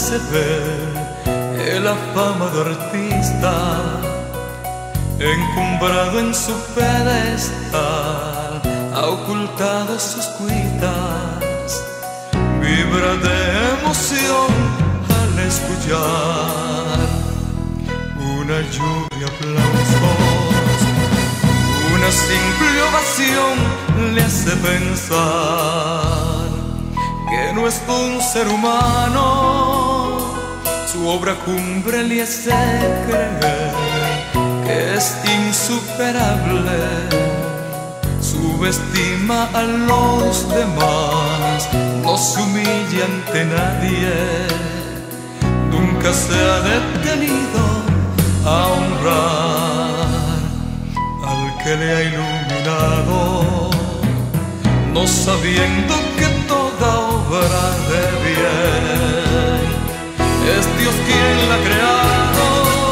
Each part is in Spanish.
se ve la fama de artista, encumbrado en su pedestal, ha ocultado sus cuitas, vibra de emoción al escuchar una lluvia de aplausos. Una simple ovación le hace pensar que no es un ser humano. Su obra cumbre le hace creer que es insuperable. Subestima a los demás, no se humilla ante nadie. Nunca se ha detenido a honrar al que le ha iluminado, no sabiendo que toda obra de bien es Dios quien la ha creado.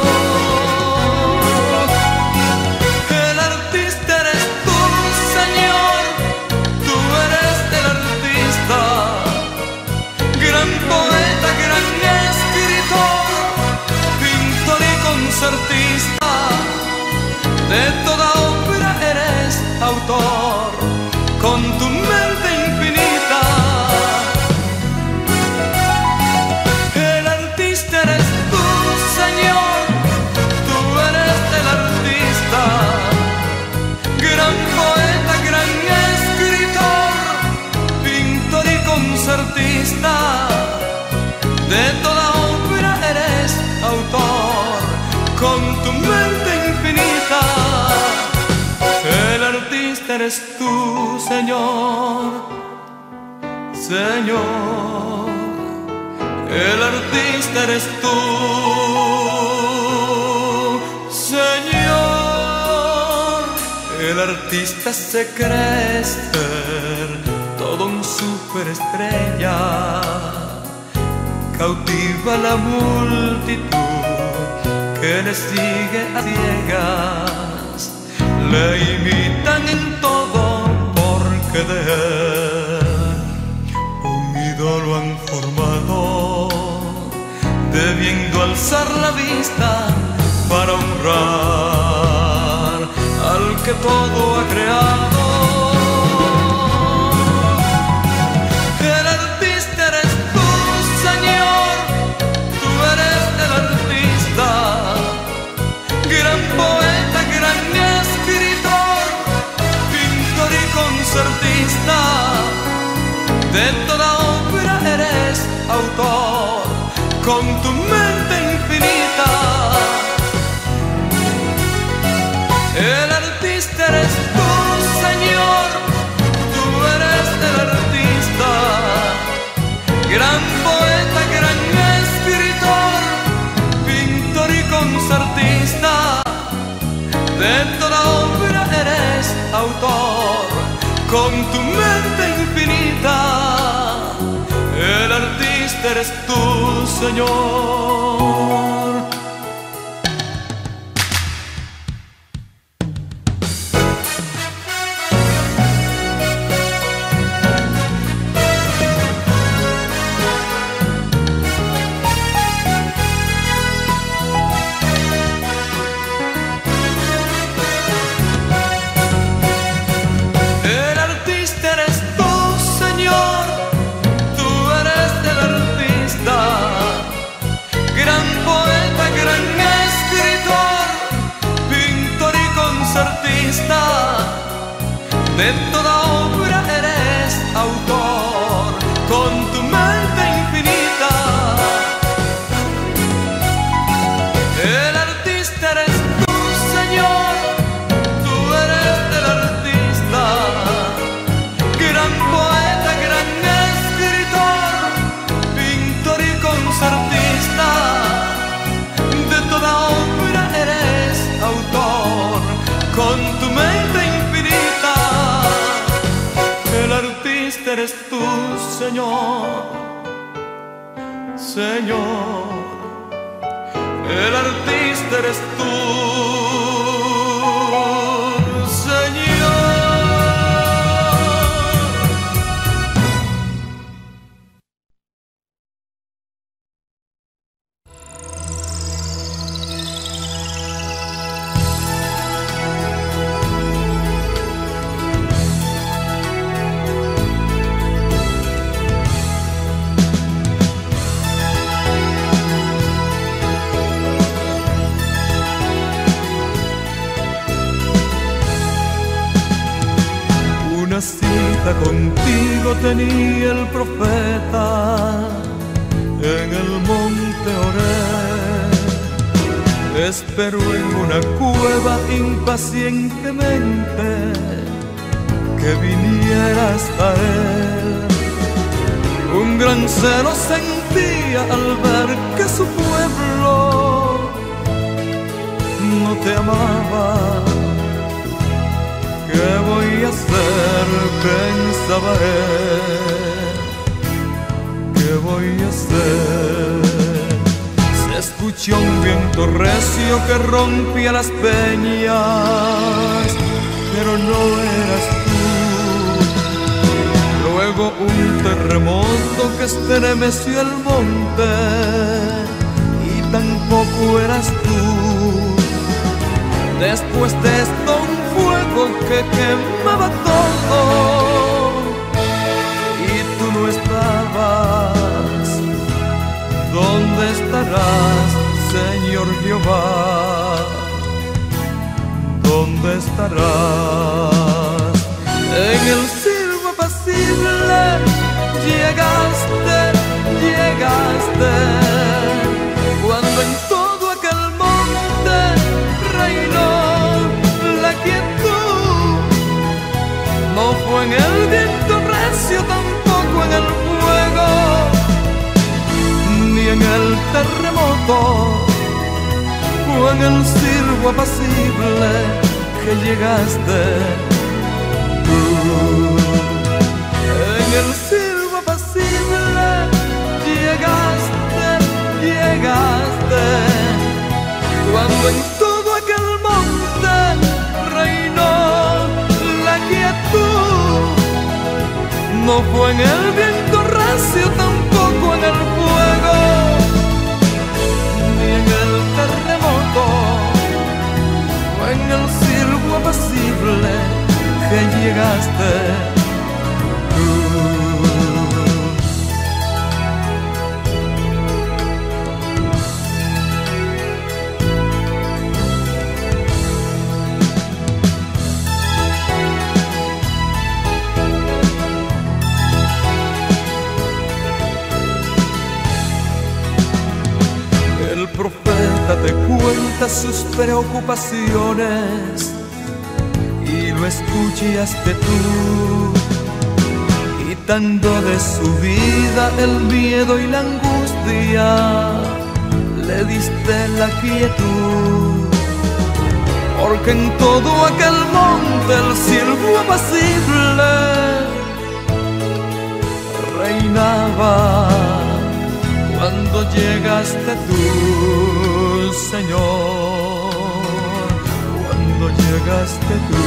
El artista eres tú, Señor, tú eres el artista, gran poeta, gran escritor, pintor y concertista. De toda obra eres autor, con tu mente infinita. El artista eres tú, Señor, tú eres el artista, gran poeta, gran escritor, pintor y concertista. De toda obra eres autor, con tu mente infinita. El artista eres tú, Señor, Señor. El artista eres tú, Señor. El artista se cree ser todo un superestrella, cautiva la multitud que le sigue a ciegas. Le imitan en todo porque de él un ídolo han formado, debiendo alzar la vista para honrar al que todo ha creado. El artista eres tú, Señor, tú eres el artista, gran poeta, gran escritor, pintor y concertista. De toda obra eres autor, con tu mente infinita. El artista eres tú, Señor, tú eres el artista, gran poeta, gran escritor, pintor y concertista. De toda obra eres autor, con tu mente infinita. El artista eres tú, Señor. De toda obra eres autor, con tu mente infinita. El artista eres tú, Señor, tú eres el artista, gran poeta, gran escritor, pintor y concertista. De toda obra eres autor, con tu mente infinita. El artista eres tú, Señor, Señor. El artista eres tú. casita contigo tenía el profeta en el monte Oreb. Esperó en una cueva impacientemente que vinieras a él. Un gran celo sentía al ver que su pueblo no te amaba. ¿Qué voy a hacer?, pensaba él. ¿Qué voy a hacer? Se escuchó un viento recio que rompía las peñas, pero no eras tú. Luego un terremoto que estremeció el monte, y tampoco eras tú. Después de esto un fuego que quemaba todo, y tú no estabas. ¿Dónde estarás, Señor Jehová? ¿Dónde estarás? En el silbo apacible llegaste, llegaste, cuando en todo aquel monte reinó la quietud. No fue en el viento recio, tampoco en el fuego, ni en el terremoto. Fue en el silbo apacible que llegaste tú. En el silbo apacible llegaste, llegaste, cuando en todo aquel monte reinó la quietud. No fue en el viento recio, tampoco en el fuego, ni en el terremoto. Fue en el silbo apacible que llegaste tú. El profeta te cuenta sus preocupaciones y lo escuchaste tú, quitando de su vida el miedo y la angustia, le diste la quietud. Porque en todo aquel monte el silbo apacible reinaba. Cuando llegaste tú, Señor, cuando llegaste tú,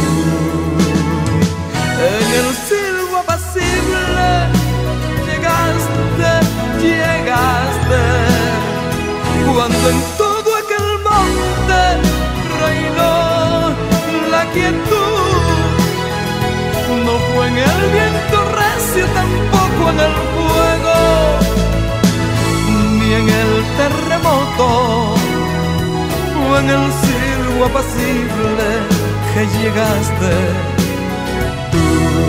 en el silbo apacible llegaste, llegaste, cuando en todo aquel monte reinó la quietud. No fue en el viento recio, tampoco en el fuego, en el terremoto. Fue en el silbo apacible que llegaste tú.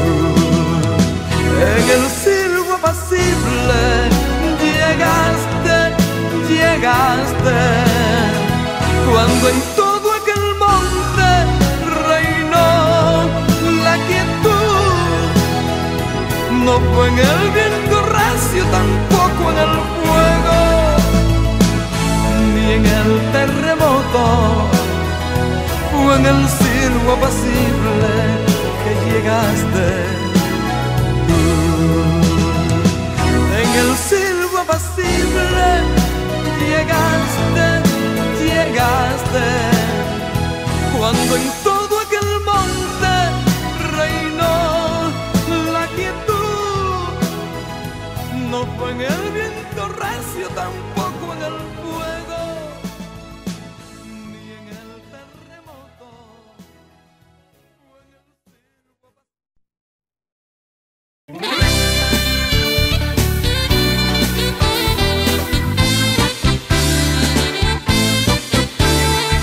En el silbo apacible llegaste, llegaste, cuando en todo aquel monte reinó la quietud. No fue en el viento recio, tampoco en el fuego, ni en el terremoto. Fue en el silbo apacible que llegaste tú. En el silbo apacible llegaste, llegaste, cuando en todo aquel monte reinó la quietud. No fue en el viento recio, tampoco en el fuego, ni en el terremoto. Fue en el silbo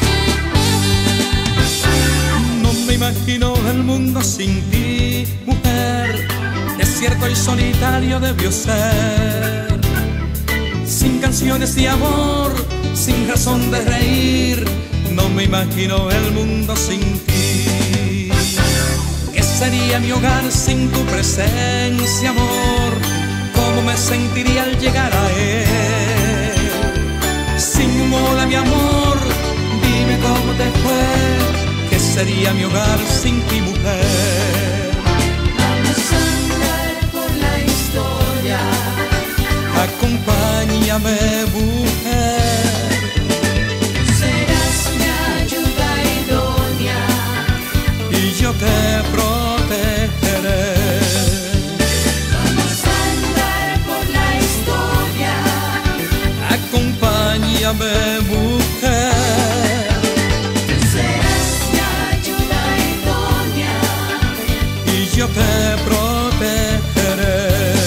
apacible. No me imagino el mundo sin ti, mujer. desierto y solitario debió ser, sin canciones de amor, sin razón de reír. No me imagino el mundo sin ti. ¿Qué sería mi hogar sin tu presencia, amor? ¿Cómo me sentiría al llegar a él? Sin un hola, mi amor, dime cómo te fue. ¿Qué sería mi hogar sin ti, mujer? Vamos a andar por la historia. Acompáñame, mujer. Serás mi ayuda idónea Y yo te protegeré. Vamos a andar por la historia. Acompáñame, mujer. Serás mi ayuda idónea Y yo te protegeré.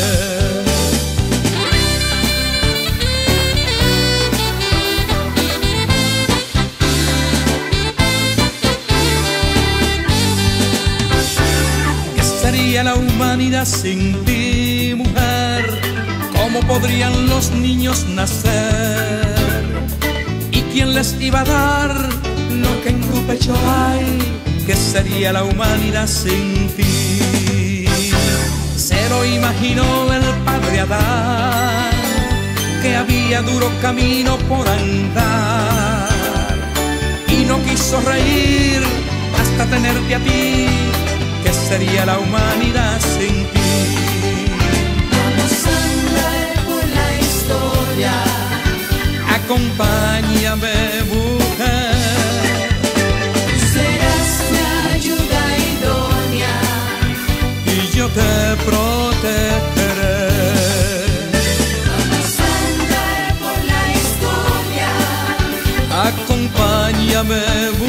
¿Qué sería la humanidad sin ti, mujer? ¿Cómo podrían los niños nacer? ¿Y quién les iba a dar lo que en tu pecho hay? ¿Qué sería la humanidad sin ti? Se lo imaginó el padre Adán, que había duro camino por andar, y no quiso reír hasta tenerte a ti. ¿Qué sería la humanidad sin ti? Vamos a andar por la historia. Acompáñame, mujer. Serás mi ayuda idónea Y yo te protegeré. Vamos a andar por la historia. Acompáñame,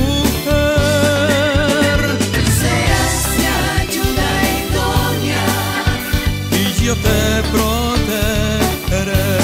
mujer. Serás mi ayuda idónea Y yo te protegeré.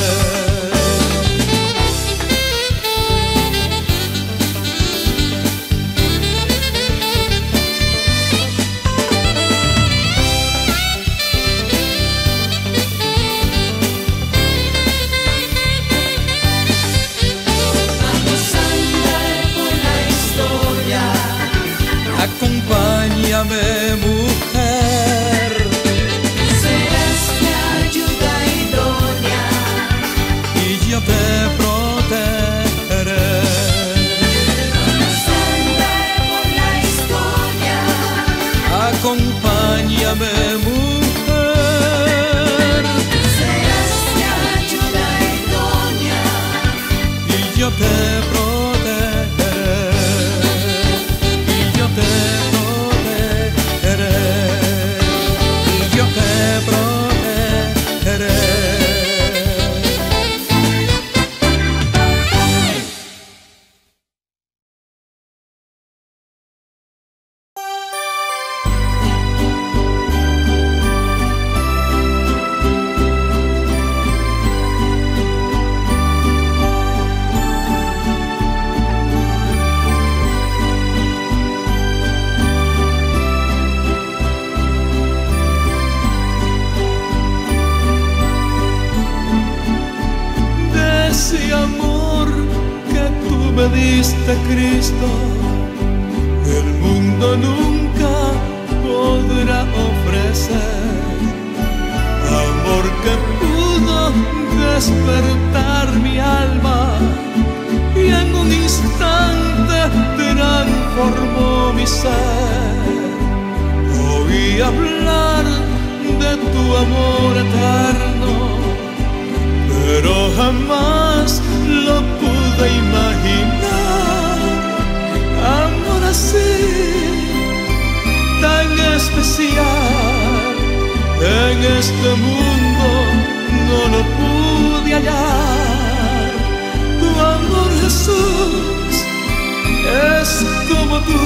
Vamos a andar por la historia. Acompáñame, mujer. Serás mi ayuda idónea Y yo te protegeré. Vamos a andar por la historia. Acompáñame, mujer. Serás mi ayuda idónea Y yo te protegeré. Y yo te protegeré. Y yo te protegeré. De ese amor que tú me diste, Cristo, el mundo nunca podrá ofrecer. Amor que pudo despertar mi alma y en un instante transformó mi ser. Oí hablar de tu amor eterno, pero jamás lo pude imaginar. Amor así, tan especial, en este mundo no lo pude hallar. Tu amor, Jesús, es como tú,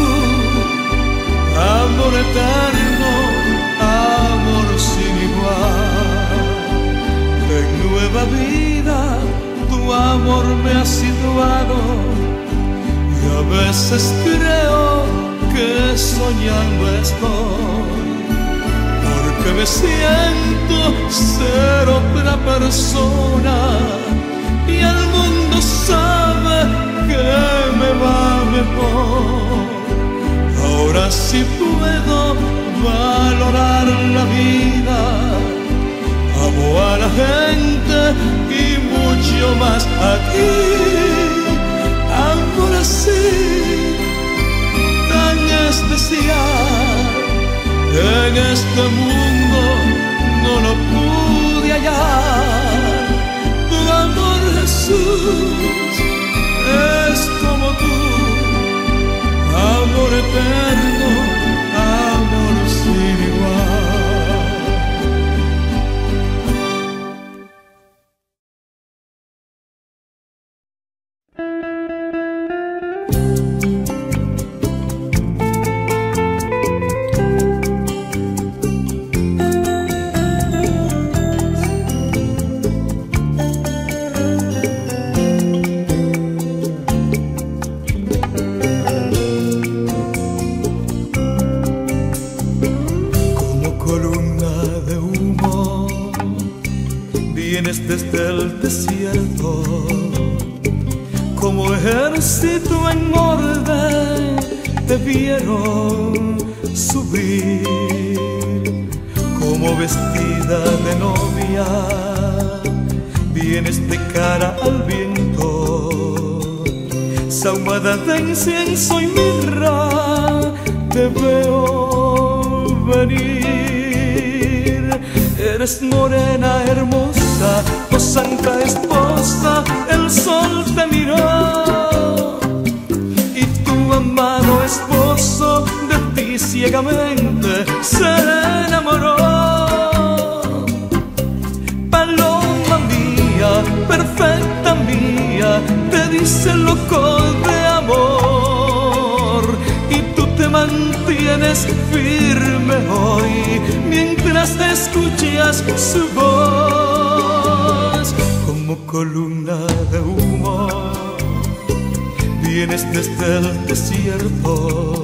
amor eterno, amor sin igual. En nueva vida tu amor me ha situado y a veces creo que soñando estoy, porque que me siento ser otra persona y el mundo sabe que me va mejor. Ahora sí puedo valorar la vida, amo a la gente y mucho más a ti. Amor así, tan especial, en este mundo no lo pude hallar. Tu amor, Jesús, es como tú, amor eterno, amor sin igual. Desde el desierto, como ejército en orden, te vieron subir, como vestida de novia, vienes de cara al viento, sahumada de incienso y mirra, te veo venir. Eres morena, hermosa, oh santa esposa, el sol te miró y tu amado esposo de ti ciegamente se enamoró. Paloma mía, perfecta mía, te dice loco de amor y tú te mantienes firme hoy mientras escuchas su voz. Como columna de humo vienes desde el desierto,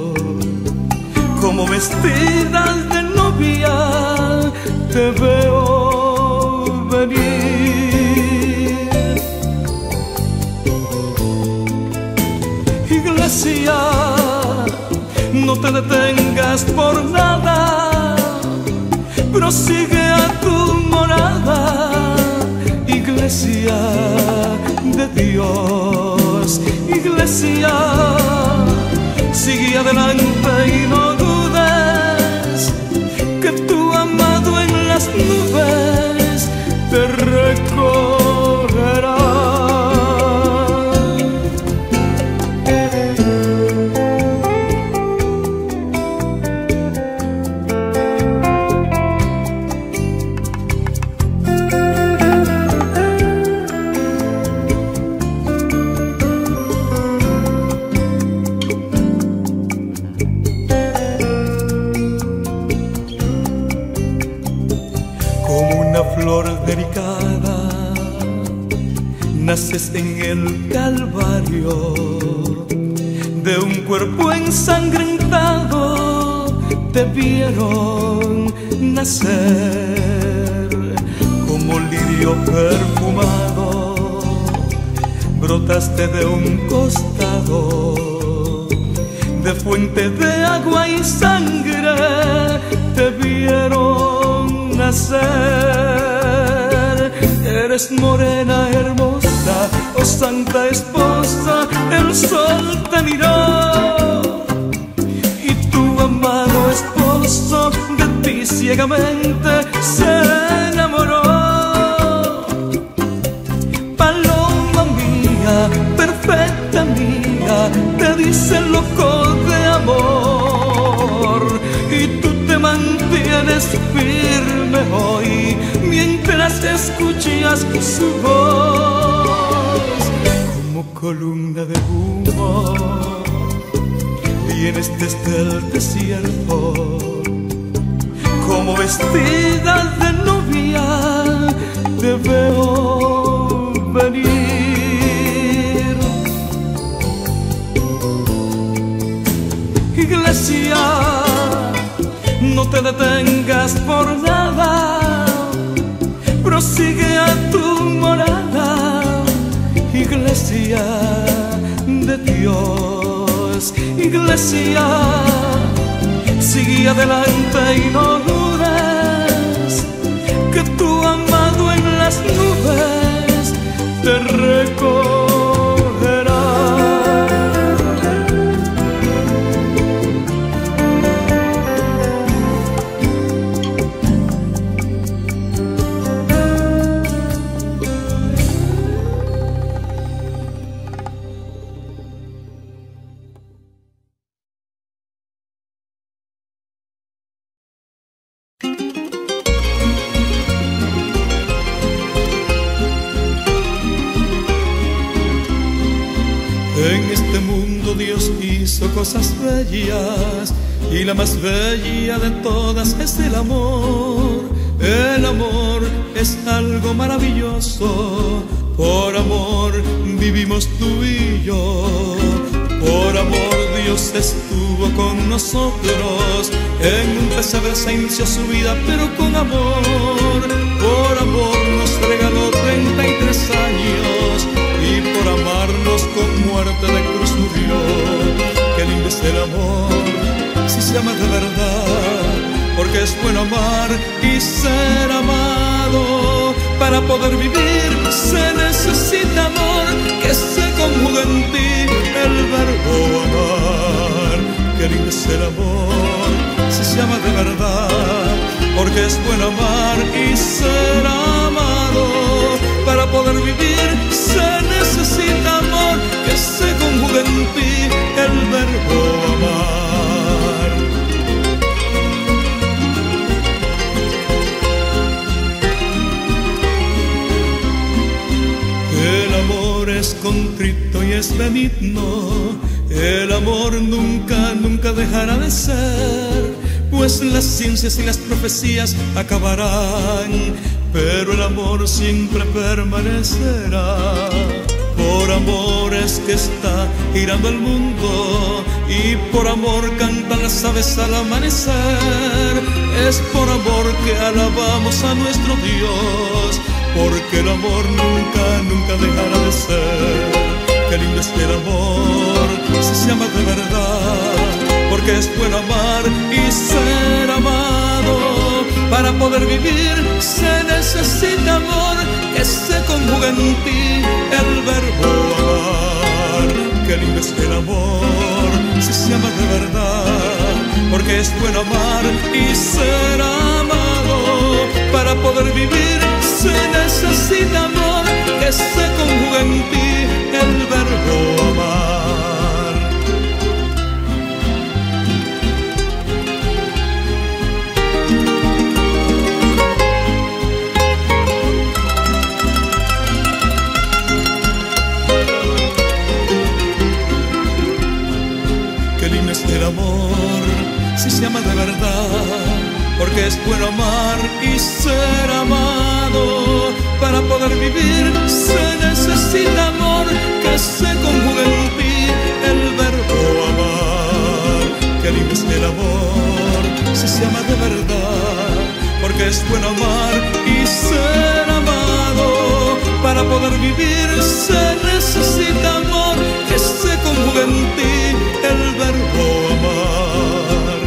como vestida de novia te veo venir. Iglesia, no te detengas por nada, prosigue a tu morada. Iglesia de Dios, iglesia, sigue adelante y no dudes que tu amado en las nubes te recorrerá. Delicada, naces en el Calvario de un cuerpo ensangrentado, te vieron nacer como lirio perfumado, brotaste de un costado de fuente de agua y sangre, te vieron nacer. Eres morena, hermosa, oh santa esposa, el sol te miró y tu amado esposo de ti ciegamente se enamoró. Paloma mía, perfecta mía, te dice loco de amor y tú te mantienes firme hoy mientras escuchas su voz. Como columna de humo vienes desde el desierto, como vestida de novia te veo venir. Iglesia, no te detengas por nada, prosigue a tu morada, iglesia de Dios, iglesia, sigue adelante y no dudes que tu amado en las nubes te recogerá. En este mundo Dios hizo cosas bellas y la más bella de todas es el amor. El amor es algo maravilloso, por amor vivimos tú y yo. Por amor Dios estuvo con nosotros, en un pesebre se inició su vida, pero con amor. Por amor nos regaló 33 años y por amarnos con muerte de cruz murió. Qué lindo es el amor, si se ama de verdad, porque es bueno amar y ser amado. Para poder vivir se necesita amor, que se conjuga en ti el verbo amar. Qué lindo es el amor, si se ama de verdad, porque es bueno amar y ser amado. Para poder vivir se necesita amor, que se conjuga en ti el verbo amar. El amor es contrito y es benigno, el amor nunca, nunca dejará de ser, pues las ciencias y las profecías acabarán, pero el amor siempre permanecerá. Por amor es que está girando el mundo y por amor cantan las aves al amanecer. Es por amor que alabamos a nuestro Dios, porque el amor nunca, nunca dejará de ser. Qué lindo es el amor, si se ama de verdad, porque es bueno amar y ser amado. Para poder vivir se necesita amor, que se conjuga en ti el verbo amar. Qué lindo es el amor, si se ama de verdad, porque es bueno amar y ser amado. Para poder vivir se necesita amor, que se conjuga en ti el verbo amar. El amor, si se ama de verdad, porque es bueno amar y ser amado. Para poder vivir se necesita amor, que se conjuga en ti el verbo amar. Qué lindo es el amor, si se ama de verdad, porque es bueno amar y ser amado. Para poder vivir se necesita amor, que se conjuga en ti el verbo amar.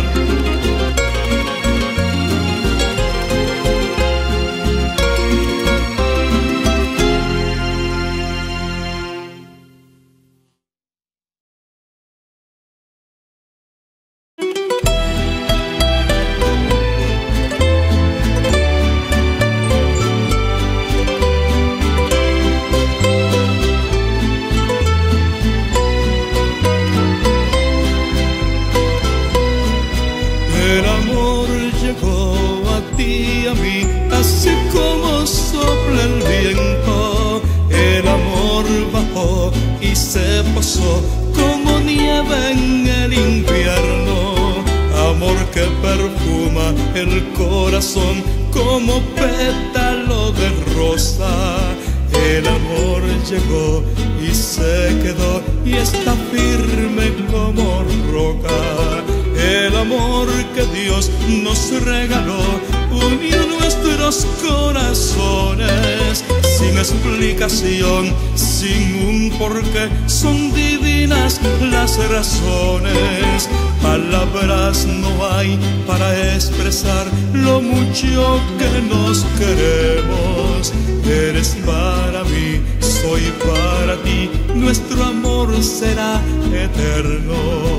El amor llegó a ti y a mí, así como sopla el viento. El amor bajó y se posó como nieve en el invierno. Amor que perfuma el corazón como pétalo de rosa. El amor llegó y se quedó y está firme como roca. El amor que Dios nos regaló unió nuestros corazones sin explicación, sin un porqué. Son divinas las razones, palabras no hay para expresar lo mucho que nos queremos. Eres para mí, soy para ti, nuestro amor será eterno.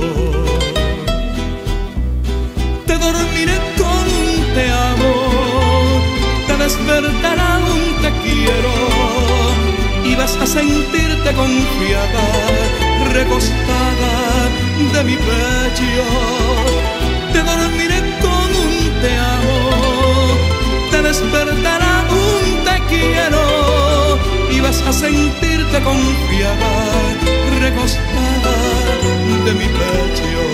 Te dormiré con un te amo, te despertará un te quiero, y vas a sentirte confiada, recostada de mi pecho. Te dormiré con un te amo, te despertará un te quiero, y vas a sentirte confiada, recostada de mi pecho.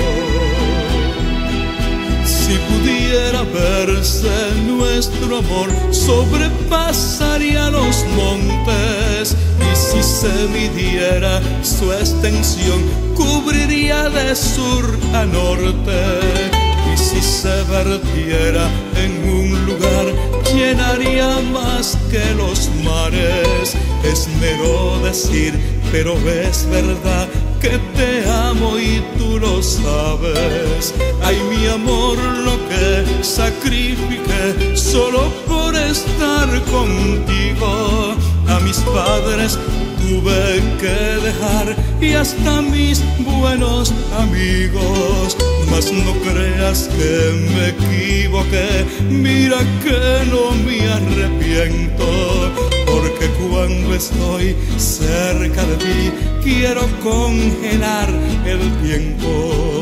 Si pudiera verse nuestro amor, sobrepasaría los montes, y si se midiera su extensión, cubriría de sur a norte. Y si se vertiera en un lugar, llenaría más que los mares. Es mero decir, pero es verdad que te amo y tú lo sabes. Ay, mi amor, lo que sacrifiqué solo por estar contigo. A mis padres tuve que dejar y hasta mis buenos amigos. Mas no creas que me equivoqué, mira que no me arrepiento, porque cuando estoy cerca de ti quiero congelar el tiempo.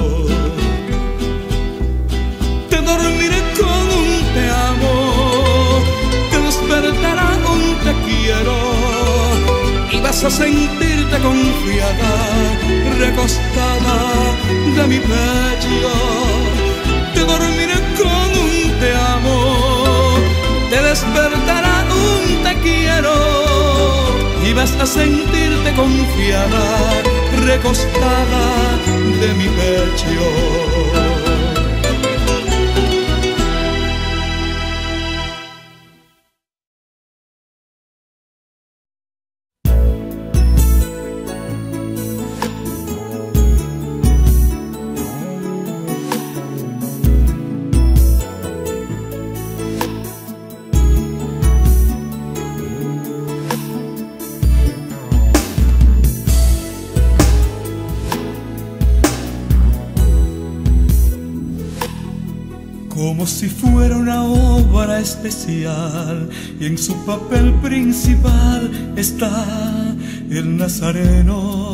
Te dormiré con un te amo, te despertará un te quiero, y vas a sentirte confiada, recostada de mi pecho. Te dormiré con un te amo, te despertará un te quiero, y vas a sentirte confiada, recostada de mi pecho. Como si fuera una obra especial, y en su papel principal está el Nazareno.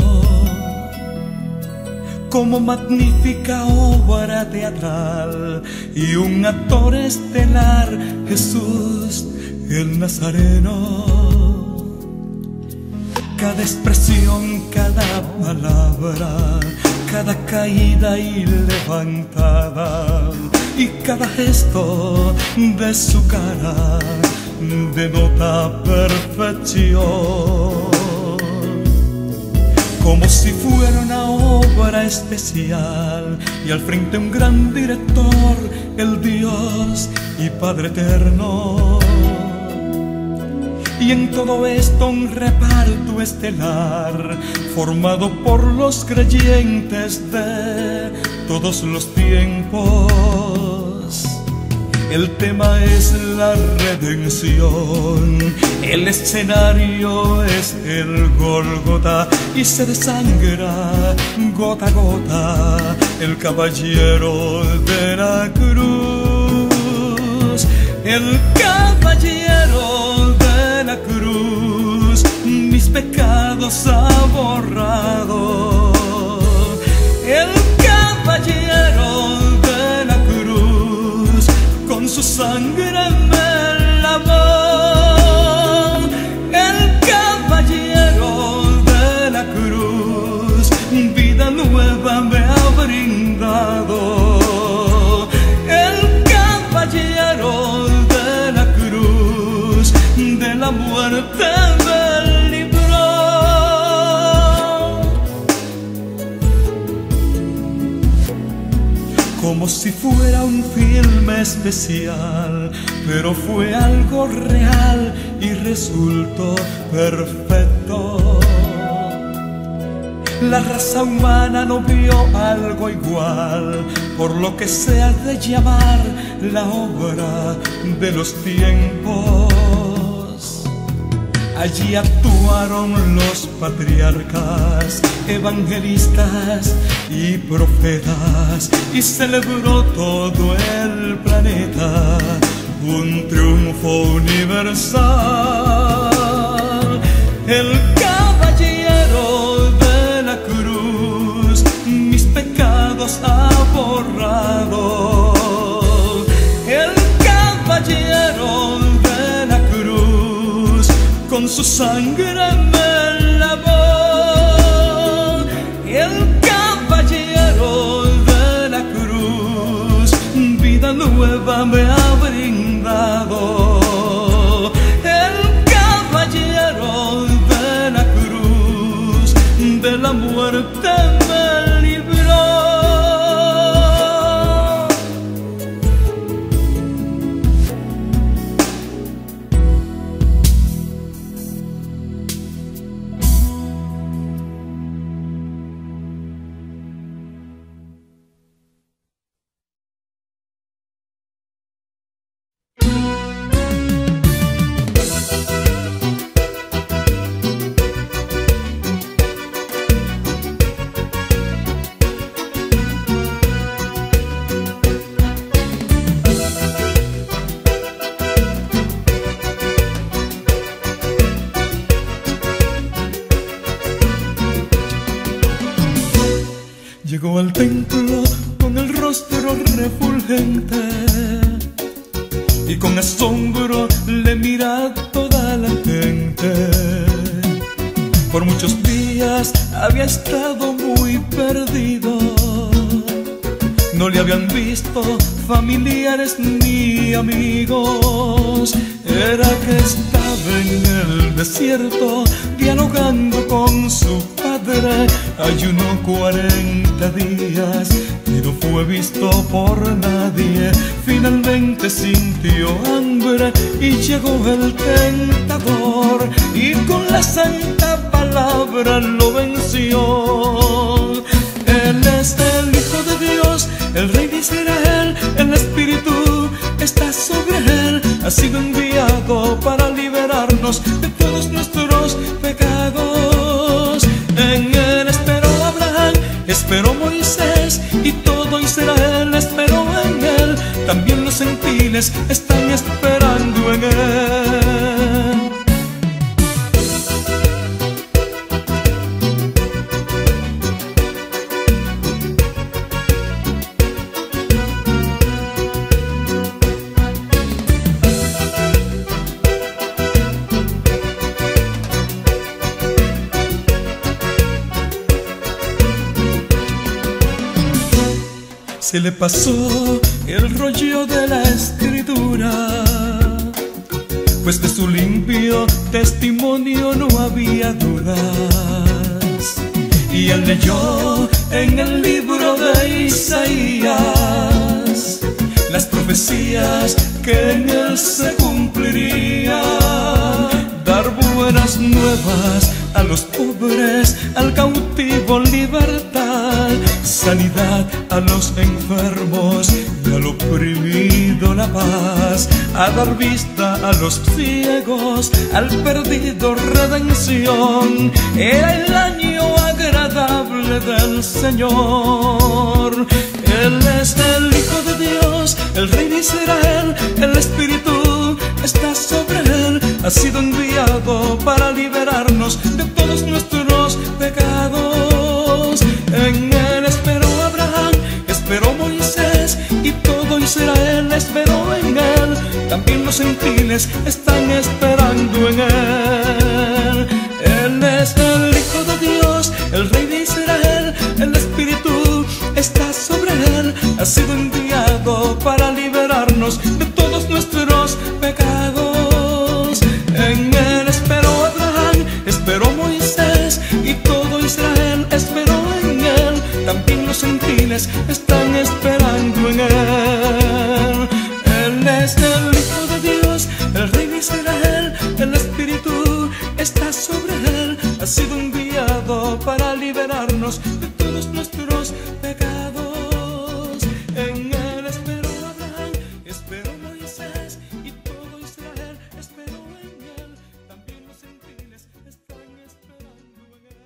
Como magnífica obra teatral y un actor estelar, Jesús el Nazareno. Cada expresión, cada palabra, cada caída y levantada, y cada gesto de su cara denota perfección. Como si fuera una obra especial, y al frente un gran director, el Dios y Padre eterno. Y en todo esto un reparto estelar, formado por los creyentes de todos los tiempos. El tema es la redención, el escenario es el Gólgota, y se desangra gota a gota el caballero de la cruz. El caballero de la cruz mis pecados ha borrado. El caballero de la cruz con su sangre me lavó. El caballero de la cruz vida nueva me ha brindado. El caballero de la cruz de la muerte me libró. como si fuera un filme especial, pero fue algo real y resultó perfecto. La raza humana no vio algo igual, por lo que se ha de llamar la obra de los tiempos. Allí actuaron los patriarcas, evangelistas y profetas, y celebró todo el planeta un triunfo universal. El caballero de la cruz mis pecados ha borrado. El caballero de la cruz con su sangre me lavó. El caballero de la cruz vida nueva me ha brindado. El caballero de la cruz de la muerte me libró. Llegó al templo con el rostro refulgente y con asombro le mira toda la gente. Por muchos días había estado muy perdido, no le habían visto familiares ni amigos. Era que estaba en el desierto dialogando con su padre. Ayunó 40 días y no fue visto por nadie. Finalmente sintió hambre y llegó el tentador y con la santa palabra lo venció. Él es el Hijo de Dios, el Rey de Israel, el Espíritu está sobre él. Ha sido enviado para liberarnos de todos nuestros pecados. En él esperó Abraham, esperó Moisés y todo Israel esperó en él. También los gentiles están esperando en él. Se le pasó el rollo de la escritura, pues de su limpio testimonio no había dudas. Y él leyó en el libro de Isaías las profecías que en él se cumplirían. Dar buenas nuevas a los pobres, al cautivo libertad, sanidad a los enfermos y al oprimido la paz, a dar vista a los ciegos, al perdido redención. Era el año agradable del Señor. Él es el Hijo de Dios, el Rey de Israel, el Espíritu está sobre él. Ha sido enviado para liberarnos de todos nuestros pecados. En él esperó Abraham, esperó Moisés y todo Israel esperó en él. También los gentiles están esperando en él. Él es el Hijo de Dios, el Rey de Israel, el Espíritu está sobre él. Ha sido enviado para liberarnos de todos nuestros pecados. En él esperó Abraham, esperó Moisés y todo Israel esperó en él. También los gentiles gentiles están esperando en Él. Él es el Hijo de Dios, el Rey de Israel, el Espíritu está sobre Él. Ha sido enviado para liberarnos de todos nuestros pecados. En Él esperó Abraham, esperó Moisés y todo Israel esperó en Él. También los gentiles están esperando en Él.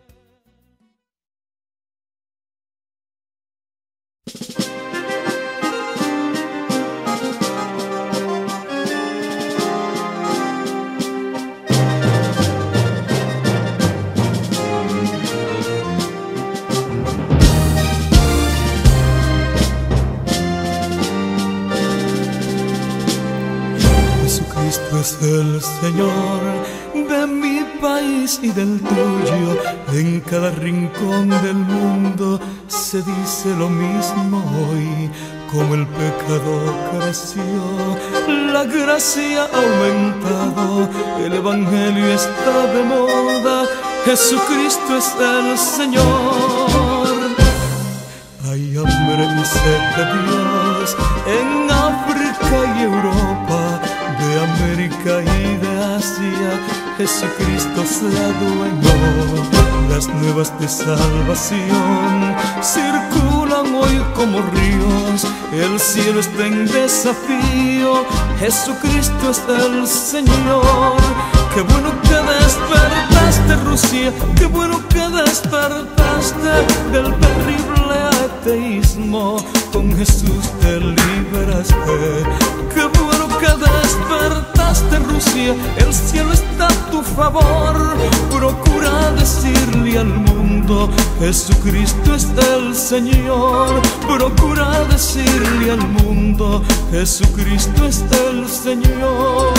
Jesucristo es el Señor de mi país y del tuyo. En cada rincón del mundo se dice lo mismo hoy. Como el pecado creció, la gracia ha aumentado, el evangelio está de moda. Jesucristo es el Señor. Hay hambre y sed de Dios en África y Europa, de América y de Asia. Jesucristo se adueñó. Las nuevas de salvación circulan hoy como ríos. El cielo está en desafío. Jesucristo es el Señor. Qué bueno que despertaste, Rusia. Qué bueno que despertaste del terrible ateísmo. Con Jesús te liberaste. Qué bueno que despertaste, Rusia. El cielo está a tu favor. Procura decirle al mundo: Jesucristo es el Señor. Procura decirle al mundo: Jesucristo es el Señor.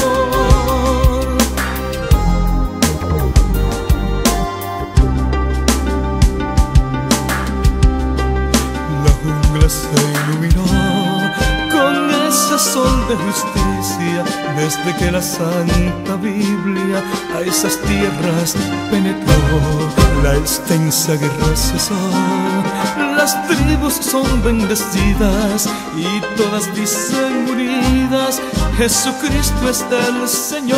Se iluminó con ese sol de justicia, desde que la Santa Biblia a esas tierras penetró. La extensa guerra cesó, las tribus son bendecidas y todas dicen unidas: Jesucristo es el Señor.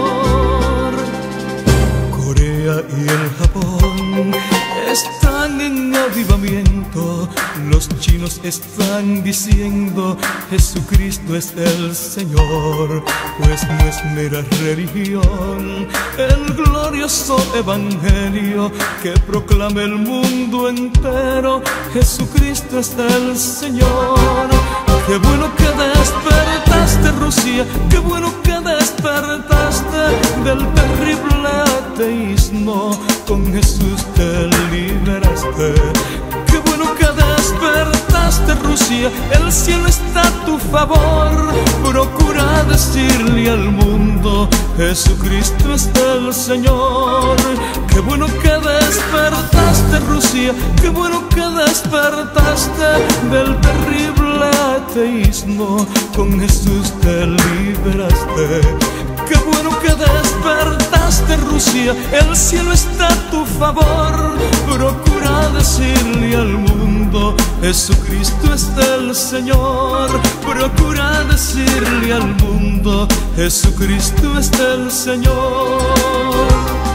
Corea y el Japón están en avivamiento. Los chinos están diciendo: Jesucristo es el Señor. Pues no es mera religión el glorioso evangelio que proclama el mundo entero: Jesucristo es el Señor. Qué bueno que despertaste, Rusia. Qué bueno que despertaste del terrible ateísmo. Con Jesús te liberaste. Qué bueno que despertaste, Rusia. El cielo está a tu favor. Procura decirle al mundo: Jesucristo es el Señor. Qué bueno que despertaste, Rusia. Qué bueno que despertaste del terrible ateísmo. Con Jesús te liberaste. Qué bueno que despertaste, Rusia. El cielo está a tu favor. Procura decirle al mundo: Jesucristo es el Señor. Procura decirle al mundo: Jesucristo es el Señor.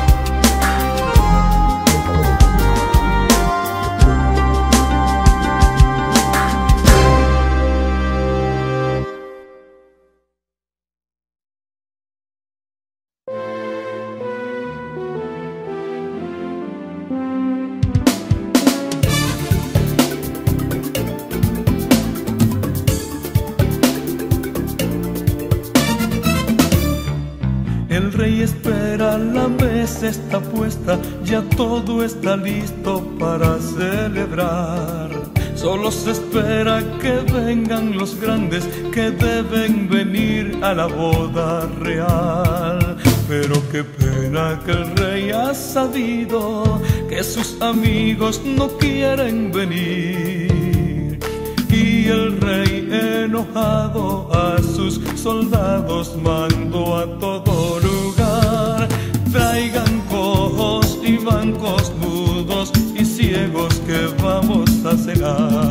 El rey espera, la mesa está puesta, ya todo está listo para celebrar. Solo se espera que vengan los grandes que deben venir a la boda real. Pero qué pena que el rey ha sabido que sus amigos no quieren venir. Y el rey enojado a sus soldados mandó a todo lugar: traigan cojos y mancos, mudos y ciegos que vamos a cenar.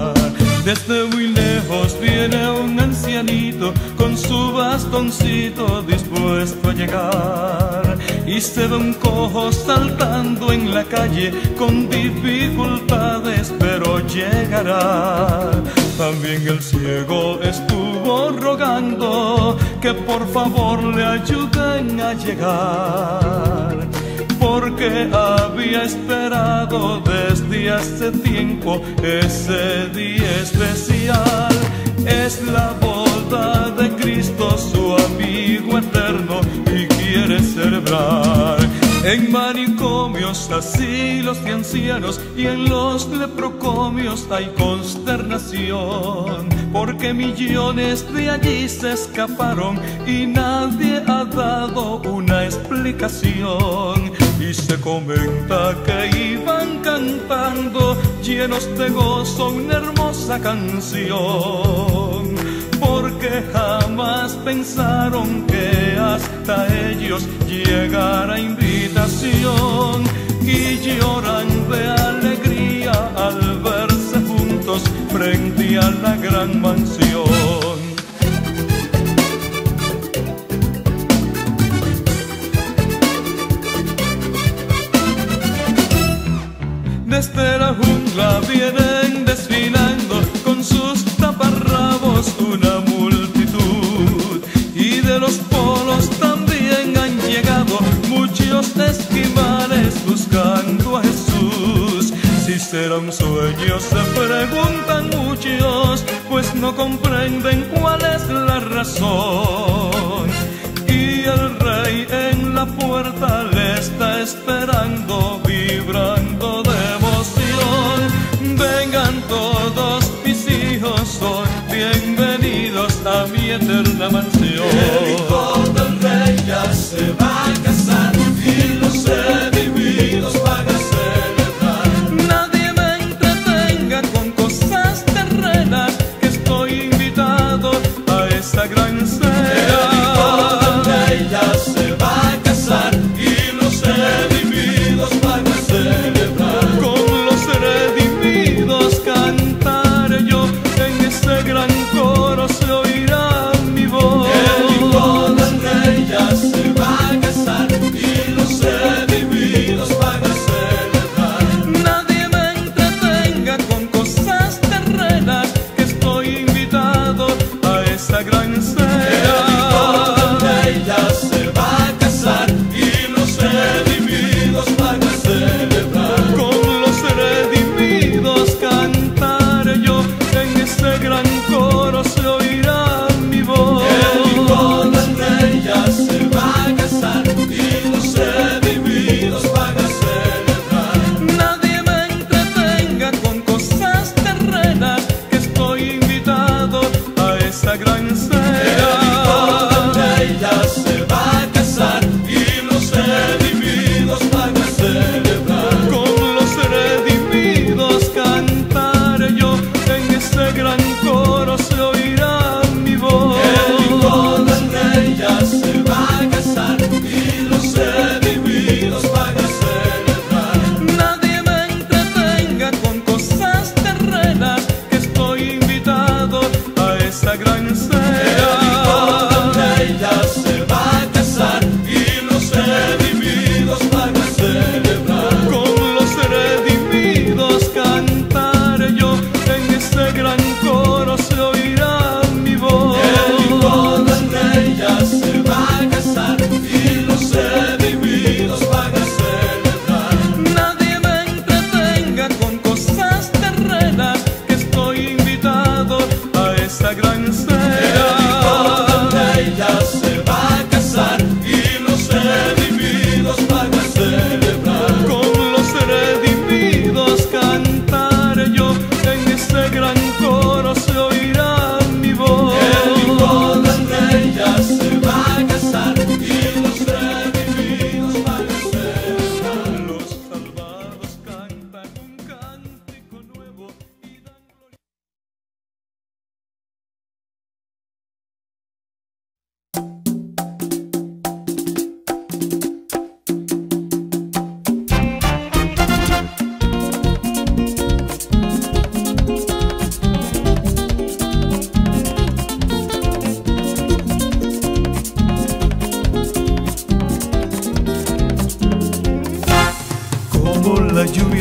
Desde muy lejos viene un ancianito con su bastoncito dispuesto a llegar, y se ve un cojo saltando en la calle con dificultades, pero llegará. También el ciego estuvo rogando que por favor le ayuden a llegar, porque había esperado desde hace tiempo ese día especial. Es la boda de Cristo, su amigo eterno, y quiere celebrar. En manicomios, asilos de ancianos y en los leprocomios hay consternación, porque millones de allí se escaparon y nadie ha dado una explicación. Y se comenta que iban cantando llenos de gozo una hermosa canción, porque jamás pensaron que hasta ellos llegara invitación, y lloran de alegría al verse juntos frente a la gran mansión. Desde la jungla vienen desfilando con sus taparrabos una multitud, y de los polos también han llegado muchos esquimales buscando a Jesús. Si será un sueño se preguntan muchos, pues no comprenden cuál es la razón. Y el rey en la puerta le está esperando, vibrando de emoción. Vengan todos mis hijos, son bienvenidos a mi eterna mansión. El hijo del rey ya se va a casar y los redimidos van a celebrar. Nadie me entretenga con cosas terrenas, que estoy invitado a esa gran cena. Ya se va a casar y los redimidos van a celebrar. Con los redimidos cantaré yo, en ese gran coro se oirá mi voz. El hijo del rey ya se va a casar y los redimidos van a celebrar. Nadie me entretenga con cosas terrenas, que estoy invitado a esa gran cena. Ya se va a casar y los redimidos van a celebrar. Con los redimidos cantaré yo, en ese gran coro se oirá mi voz. El hijo del rey ya se va a casar y los redimidos van a celebrar. Nadie me entretenga con cosas terrenas, que estoy invitado a esa gran cena. Ya se va a casar y los redimidos van a celebrar. Con los redimidos cantaré yo, en ese gran coro se oirá mi voz. El hijo del rey ya se va a casar y los redimidos van a celebrar. Nadie me entretenga con cosas terrenas, que estoy invitado a esa gran cena. Ya se va a casar y los redimidos van a celebrar. Con los redimidos cantaré yo, en ese gran coro se oirá mi voz. El hijo del rey ya se va a casar y los redimidos van a celebrar. Nadie me entretenga con cosas terrenas, que estoy invitado a esa gran cena. Ya se va a casar y los redimidos van a celebrar. Con los redimidos cantaré yo, en ese gran coro se oirá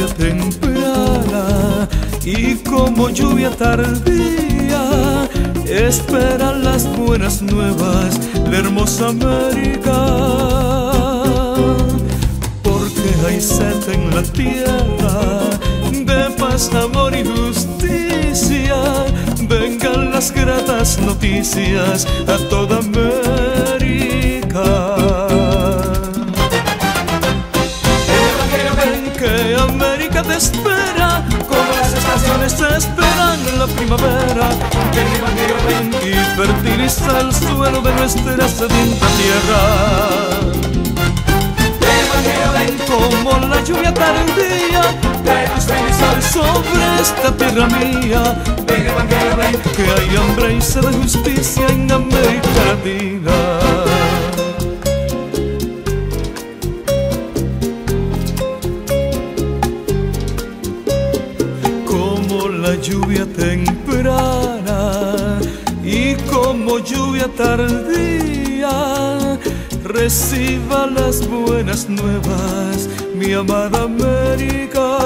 lluvia temprana y como lluvia tardía, espera las buenas nuevas la hermosa América. Porque hay sed en la tierra de paz, amor y justicia. Vengan las gratas noticias a toda América. Ven que América te espera, como las estaciones te esperan en la primavera. Ven y fertiliza el suelo de nuestra sedienta tierra. Ven como la lluvia tardía, fertilizar sobre esta tierra mía. Ven, Evangelio, ven, que hay hambre y sed de justicia en América Latina. Como la lluvia temprana y como lluvia tardía, reciba las buenas nuevas, mi amada América.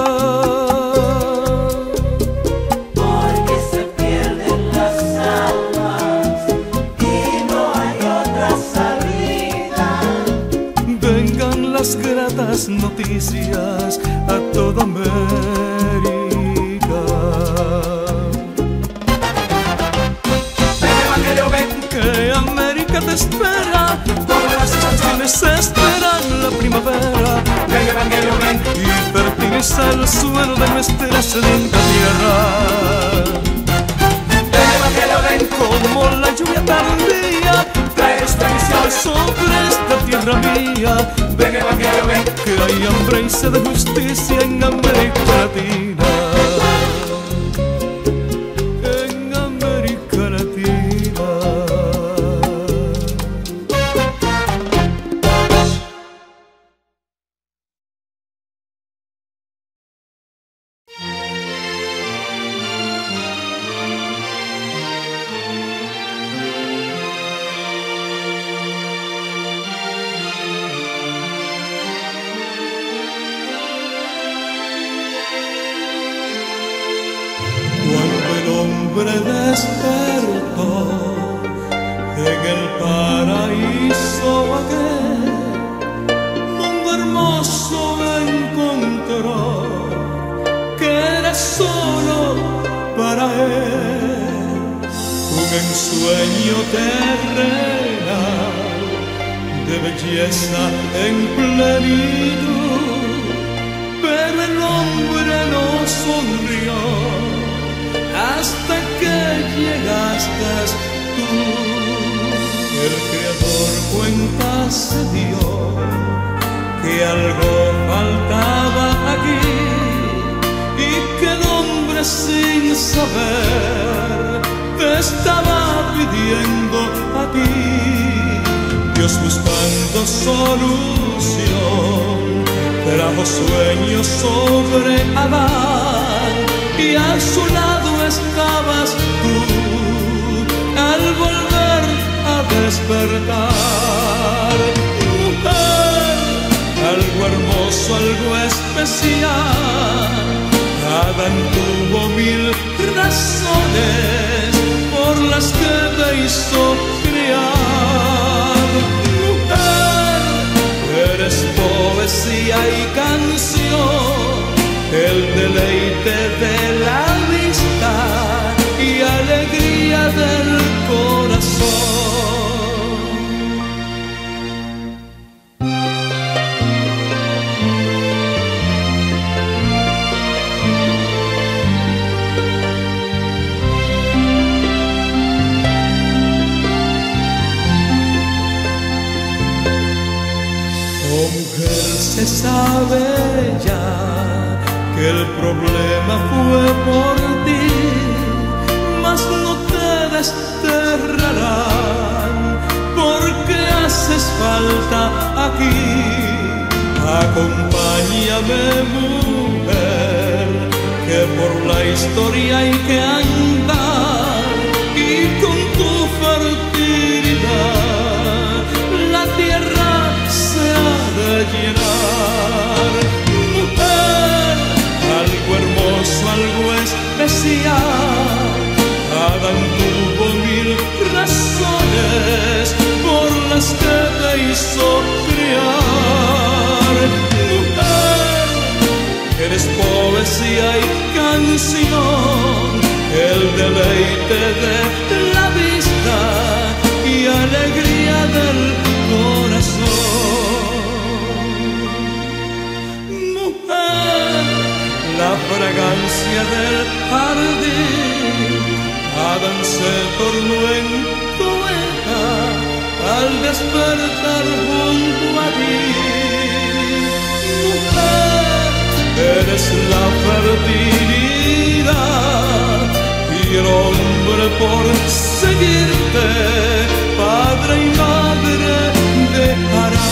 Porque se pierden las almas y no hay otra salida. Vengan las gratas noticias a toda América. Ven, Evangelio, ven, que América te espera, como las estaciones esperan la primavera. Ven, Evangelio, ven, y fertiliza el suelo de nuestra sedienta tierra. Ven, Evangelio, ven, como la lluvia tardía, trae justicia sobre esta tierra mía. Ven, Evangelio, ven, que hay hambre y sed de justicia en América Latina. En América Latina. Cuando el hombre despertó en el paraíso aquel, mundo hermoso encontró que era solo para él un ensueño terrenal de belleza en plenitud, pero el hombre no sonrió hasta que llegaste tú. El Creador cuenta se dio que algo faltaba aquí y que el hombre sin saber te estaba pidiendo a ti. Dios buscando solución trajo sueños sobre Adán y a su lado estabas tú al volver a despertar. Mujer, algo hermoso, algo especial. Adán tuvo 1000 razones por las que te hizo criar. Mujer, eres poesía y canción, el deleite de la vista y alegría del corazón. Oh mujer, se sabe ya que el problema fue por ti, mas no te desterrarán porque haces falta aquí. Acompáñame, mujer, que por la historia hay que andar y con tu fertilidad la tierra se ha de llenar. Mujer, deleite de la vista y alegría del corazón. Mujer, la fragancia del jardín, Adán se tornó en poeta al despertar junto a ti. Mujer, eres la fertilidad y el hombre por seguirte, padre y madre dejará.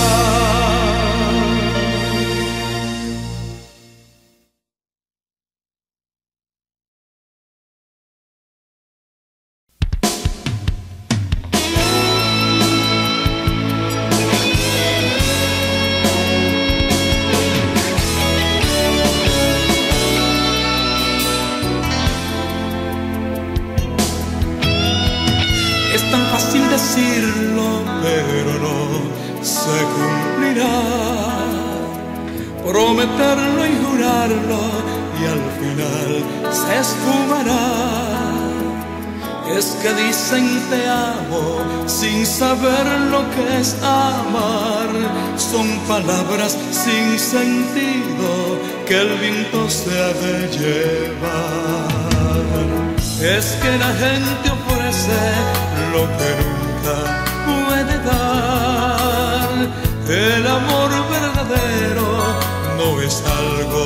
Es tan fácil decirlo, pero no se cumplirá. Prometerlo y jurarlo y al final se esfumará. Es que dicen te amo sin saber lo que es amar. Son palabras sin sentido que el viento se ha de llevar. Es que la gente ofrece lo que nunca puede dar. El amor verdadero no es algo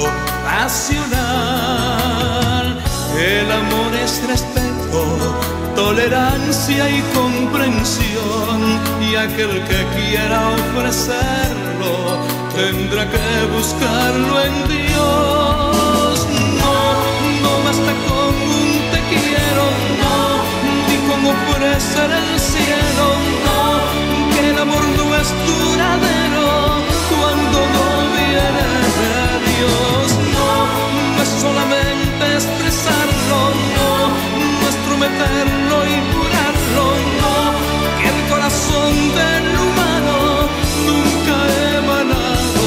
pasional. El amor es respeto, tolerancia y comprensión. Y aquel que quiera ofrecerlo tendrá que buscarlo en Dios. No, no basta con un te quiero, no, ni con ofrecer el cielo, no, que el amor no es duradero cuando no viene de Dios. No, no es solamente expresarlo, no, no es prometerlo y jurarlo, no, que el corazón del humano nunca ha emanado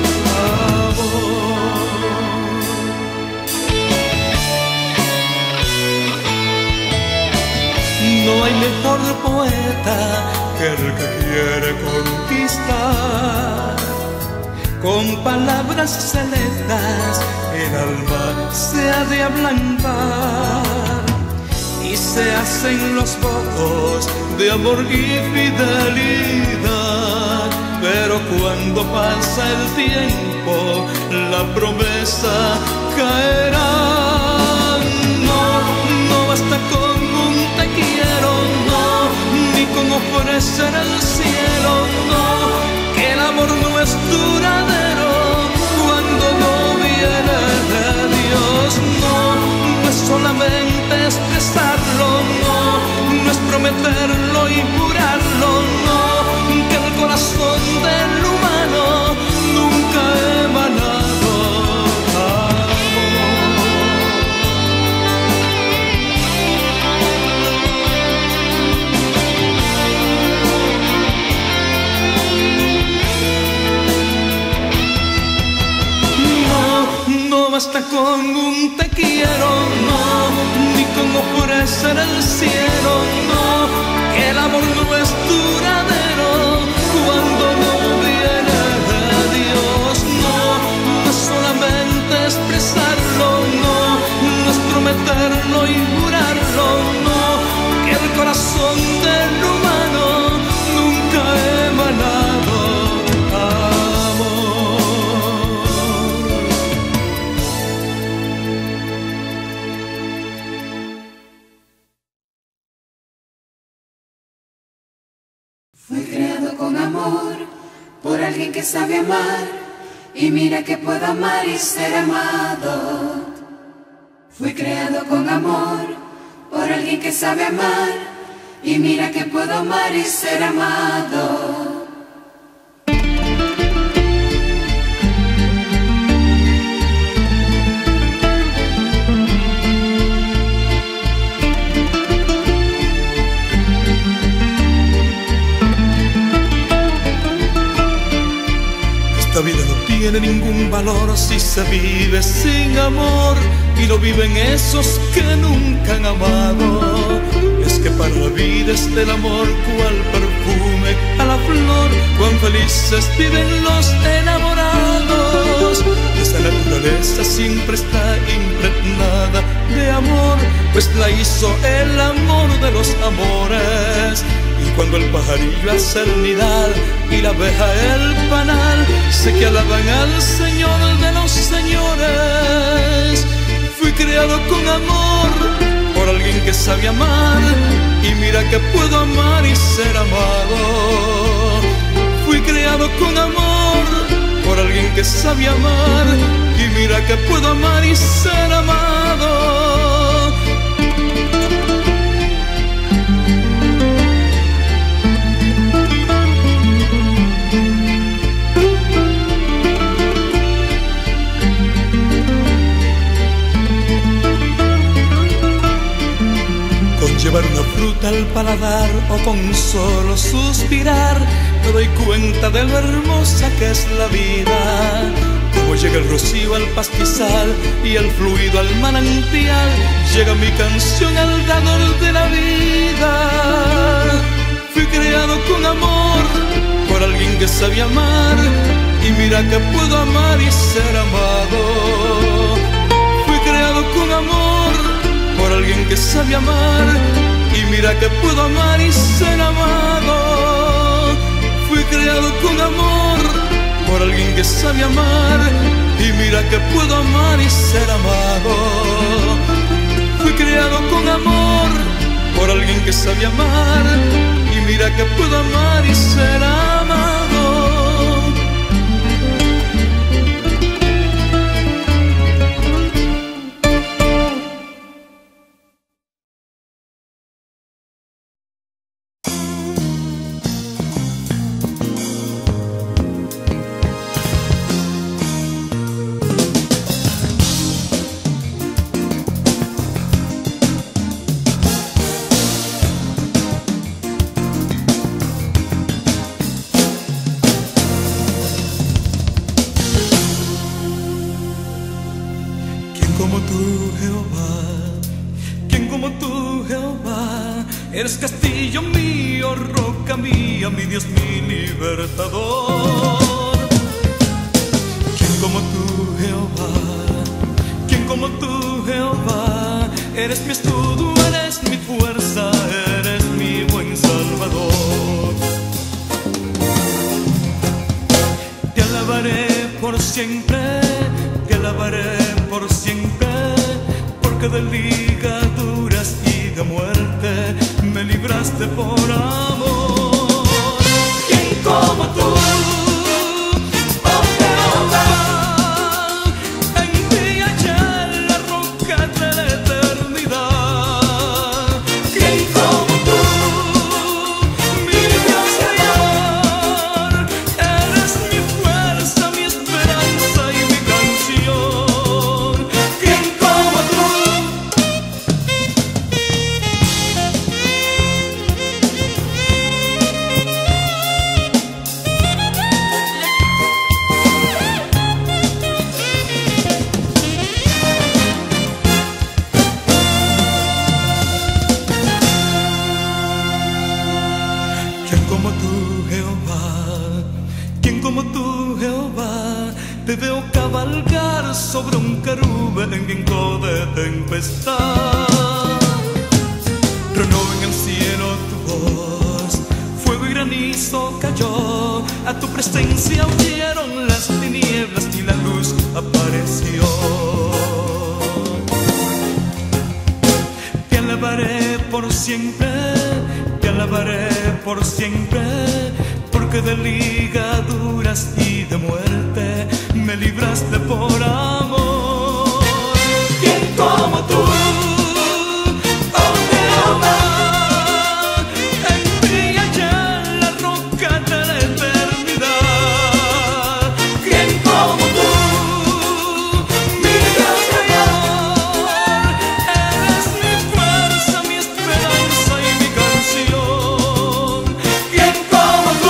amor. No hay mejor poeta que el que quiere conquistar. Con palabras selectas el alma se ha de ablandar y se hacen los votos de amor y fidelidad. Pero cuando pasa el tiempo la promesa caerá. No, no basta con un te quiero, no, ni con ofrecer el cielo, no, que el amor no es duradero cuando no viene de Dios. No, no es solamente expresarlo, no, no es prometerlo y jurarlo, no, que el corazón del humano nunca ha emanado basta con un te quiero, no, ni con ofrecer el cielo, no, que el amor no es duradero cuando no viene de Dios. No, no es solamente expresarlo, no, no es prometerlo y jurarlo, no, que el corazón del humano nunca ha emanado por alguien que sabe amar, y mira que puedo amar y ser amado. Fui creado con amor por alguien que sabe amar, y mira que puedo amar y ser amado. La vida no tiene ningún valor si se vive sin amor. y no viven esos que nunca han amado. Es que para la vida es el amor cual perfume a la flor, cuán felices viven los enamorados. Esta naturaleza siempre está impregnada de amor, pues la hizo el amor de los amores. Y cuando el pajarillo hace el nidal y la abeja el panal, sé que alaban al Señor de los señores. Fui creado con amor por alguien que sabe amar, y mira que puedo amar y ser amado. Fui creado con amor por alguien que sabe amar, y mira que puedo amar y ser amado. Llevar una fruta al paladar o con solo suspirar, me doy cuenta de lo hermosa que es la vida. Como llega el rocío al pastizal y el fluido al manantial, llega mi canción al dador de la vida. Fui creado con amor por alguien que sabe amar, y mira que puedo amar y ser amado. Fui creado con amor por alguien que sabe amar, y mira que puedo amar y ser amado. Fui creado con amor por alguien que sabe amar, y mira que puedo amar y ser amado. Fui creado con amor por alguien que sabe amar, y mira que puedo amar y ser amado. Eres castillo mío, roca mía, mi Dios, mi libertador. ¿Quién como tú, Jehová? ¿Quién como tú, Jehová? Eres mi escudo, eres mi fuerza, eres mi buen Salvador. Te alabaré por siempre, te alabaré por siempre, porque de ligaduras y de muerte me libraste por amor. ¿Quién como tú? Oh Jehová, en ti hallé la roca de la eternidad. ¿Quién como tú? Mi Dios Señor, eres mi fuerza, mi esperanza y mi canción. ¿Quién como tú? ¿Quién como tú, Jehová? ¿Quién como tú, Jehová? Te veo cabalgar sobre un querube en viento de tempestad. Tronó en el cielo tu voz, fuego y granizo cayó. A tu presencia huyeron las tinieblas y la luz apareció. Te alabaré por siempre, te alabaré por siempre, porque de ligaduras y de muerte me libraste por amor. ¿Quién como tú? Oh Jehová, en ti hallé la roca de la eternidad. ¿Quién como tú? Mi Dios Señor, eres mi fuerza, mi esperanza y mi canción. ¿Quién como tú?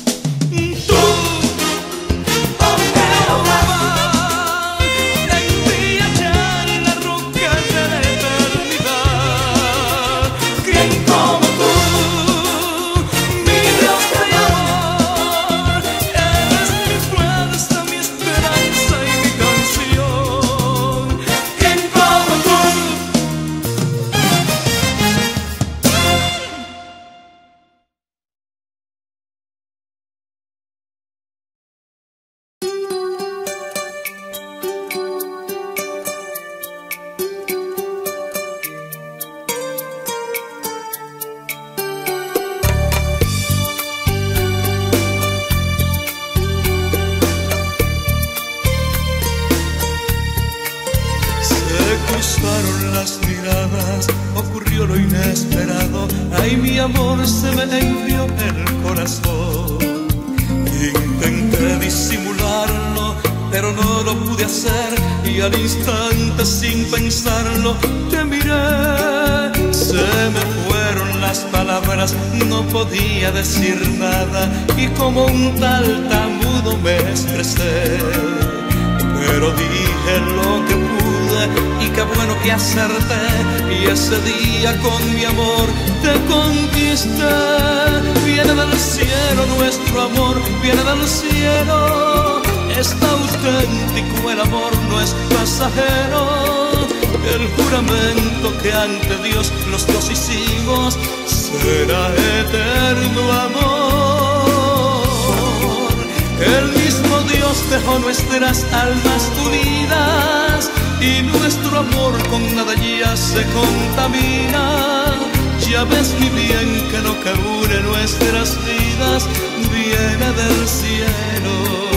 Tú, oh Jehová, en ti palabras ocurrió lo inesperado. Ay, mi amor, se me enfrió el corazón. Intenté disimularlo, pero no lo pude hacer, y al instante, sin pensarlo, te miré. Se me fueron las palabras, no podía decir nada, y como un tartamudo me expresé. Pero dije lo que pude, y qué bueno que acerté, y ese día con mi amor te conquisté. Viene del cielo nuestro amor, viene del cielo. Está auténtico, el amor no es pasajero. El juramento que ante Dios los dos hicimos será eterno amor. El mismo Dios dejó nuestras almas unidas, y nuestro amor con nada ya se contamina. Ya ves mi bien que lo que une nuestras vidas viene del cielo.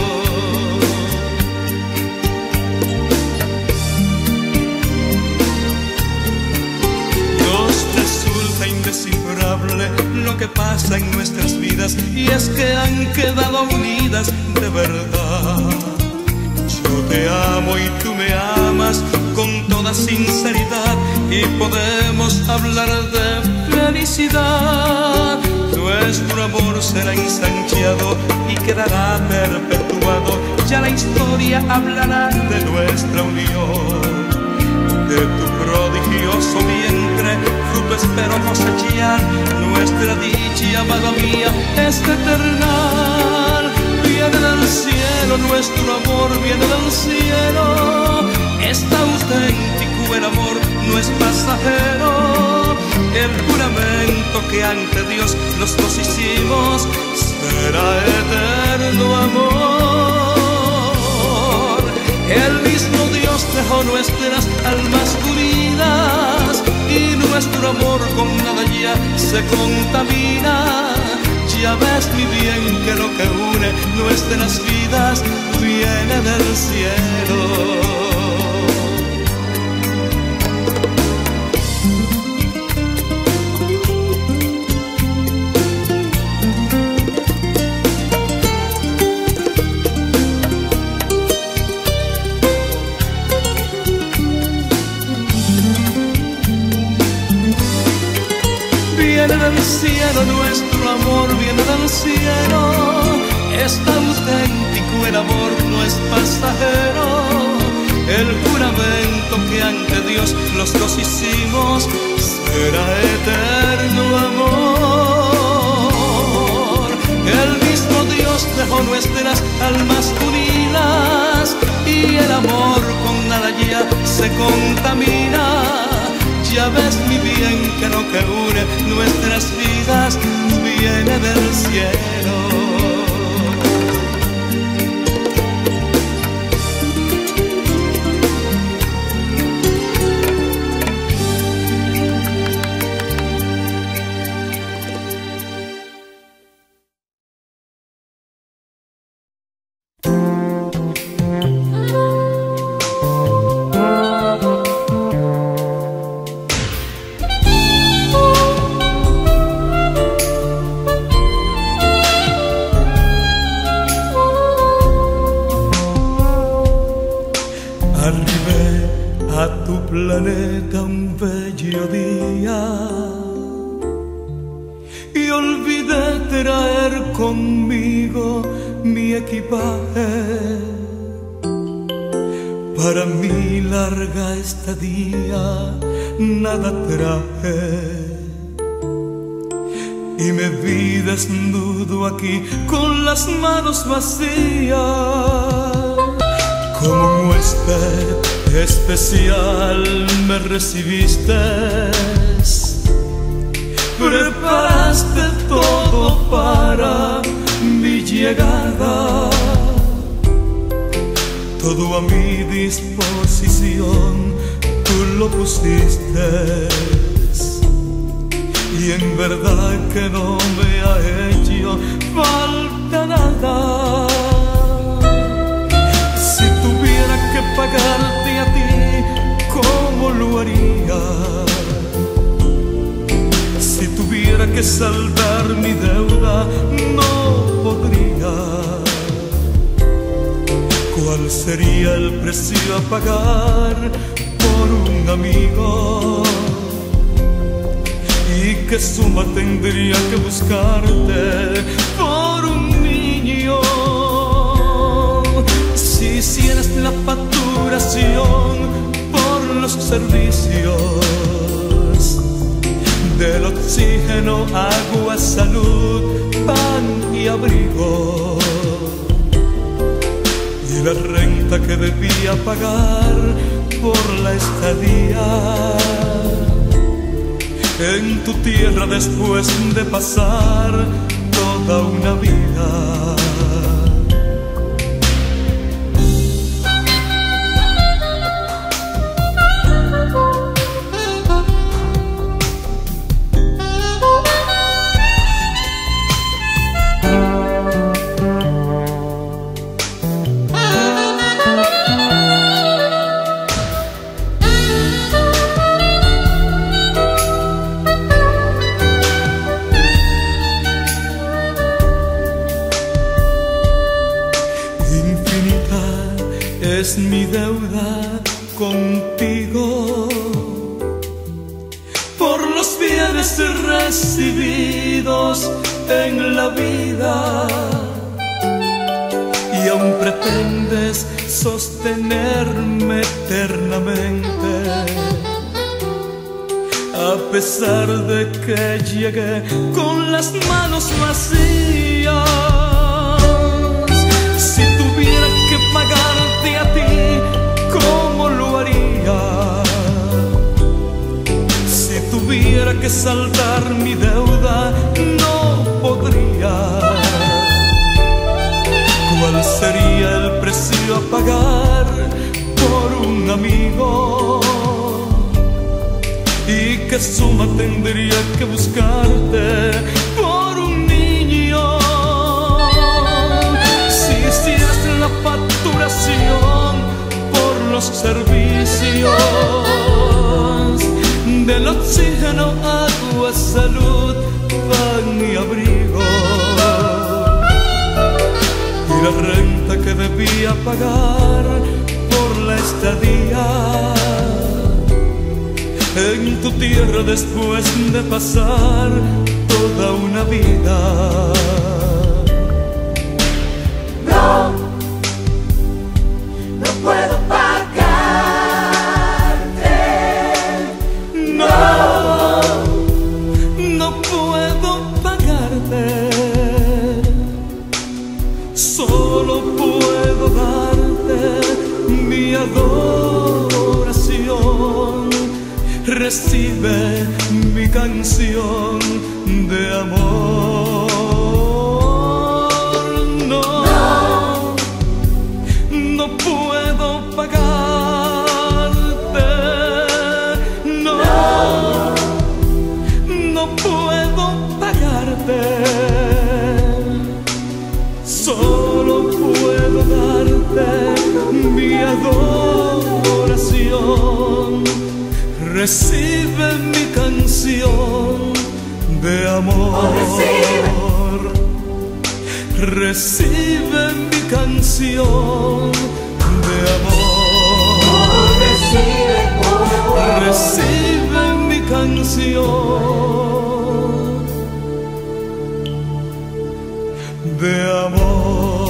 Indescifrable lo que pasa en nuestras vidas, y es que han quedado unidas de verdad. Yo te amo y tú me amas con toda sinceridad, y podemos hablar de felicidad. Nuestro amor será ensanchado y quedará perpetuado. Ya la historia hablará de nuestra unión. De tu prodigioso vientre fruto espero cosechar. Nuestra dicha, amada mía, es eternal. Viene del cielo nuestro amor, viene del cielo. Está auténtico, el amor no es pasajero. El juramento que ante Dios los dos hicimos será eterno amor. El mismo Dios dejó nuestras almas unidas, y nuestro amor con nada ya se contamina. Ya ves mi bien que lo que une nuestras vidas viene del cielo. Viene del cielo nuestro amor, viene del cielo. Está auténtico, el amor no es pasajero. El juramento que ante Dios los dos hicimos será eterno amor. El mismo Dios dejó nuestras almas unidas, y el amor con nada ya se contamina. Ya ves mi bien que lo que une nuestras vidas viene del cielo. Planeta un bello día, y olvidé traer conmigo mi equipaje. Para mi larga estadía nada traje, y me vi desnudo aquí con las manos vacías. Como un huésped especial me recibiste, preparaste todo para mi llegada, todo a mi disposición tú lo pusiste, y en verdad que no me ha hecho falta nada. Si tuviera que pagarte a ti, ¿cómo lo haría? que saldar mi deuda no podría, ¿cuál sería el precio a pagar por un amigo? ¿Y qué suma tendría que buscarte por un niño? Si hicieras la facturación por los servicios del oxígeno, agua, salud, pan y abrigo, y la renta que debía pagar por la estadía en tu tierra después de pasar toda una vida. Es mi deuda contigo por los bienes recibidos en la vida, y aún pretendes sostenerme eternamente a pesar de que llegué con las manos vacías. Si tuviera que pagarte a ti, ¿cómo lo haría? Si tuviera que saldar mi deuda, no podría. ¿Cuál sería el precio a pagar por un amigo? ¿Y qué suma tendría que buscarte por un niño? Si hicieras la facturación por los servicios del oxígeno, agua, salud, pan y abrigo, y la renta que debía pagar por la estadía en tu tierra después de pasar toda una vida. No, no puedo pagarte. No, no puedo pagarte. Solo puedo darte mi adoración. Recibe mi canción de amor. No, no puedo pagarte. No, no puedo pagarte. Solo puedo darte mi adoración. Recibe mi canción de amor. Recibe mi canción de amor. Recibe mi canción de amor.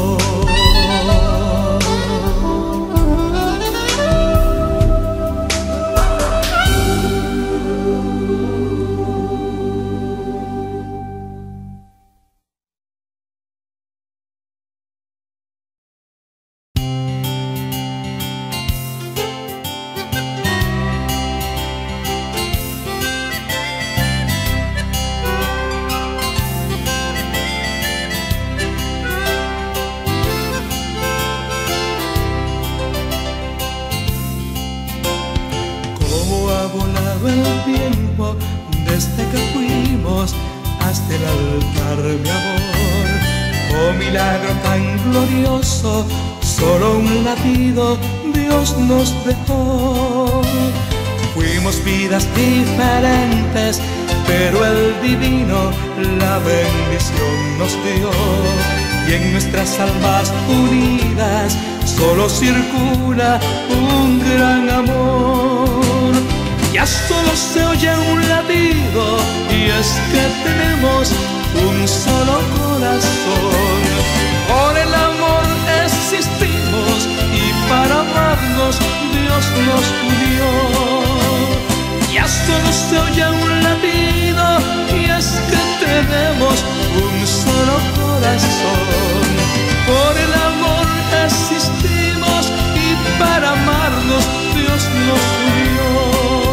El tiempo desde que fuimos hasta el altar, mi amor. Oh milagro tan glorioso, solo un latido Dios nos dejó. Fuimos vidas diferentes, pero el divino la bendición nos dio. Y en nuestras almas unidas solo circula un gran amor. Ya solo se oye un latido y es que tenemos un solo corazón. Por el amor existimos y para amarnos Dios nos unió. Ya solo se oye un latido y es que tenemos un solo corazón. Por el amor existimos y para amarnos Dios nos unió.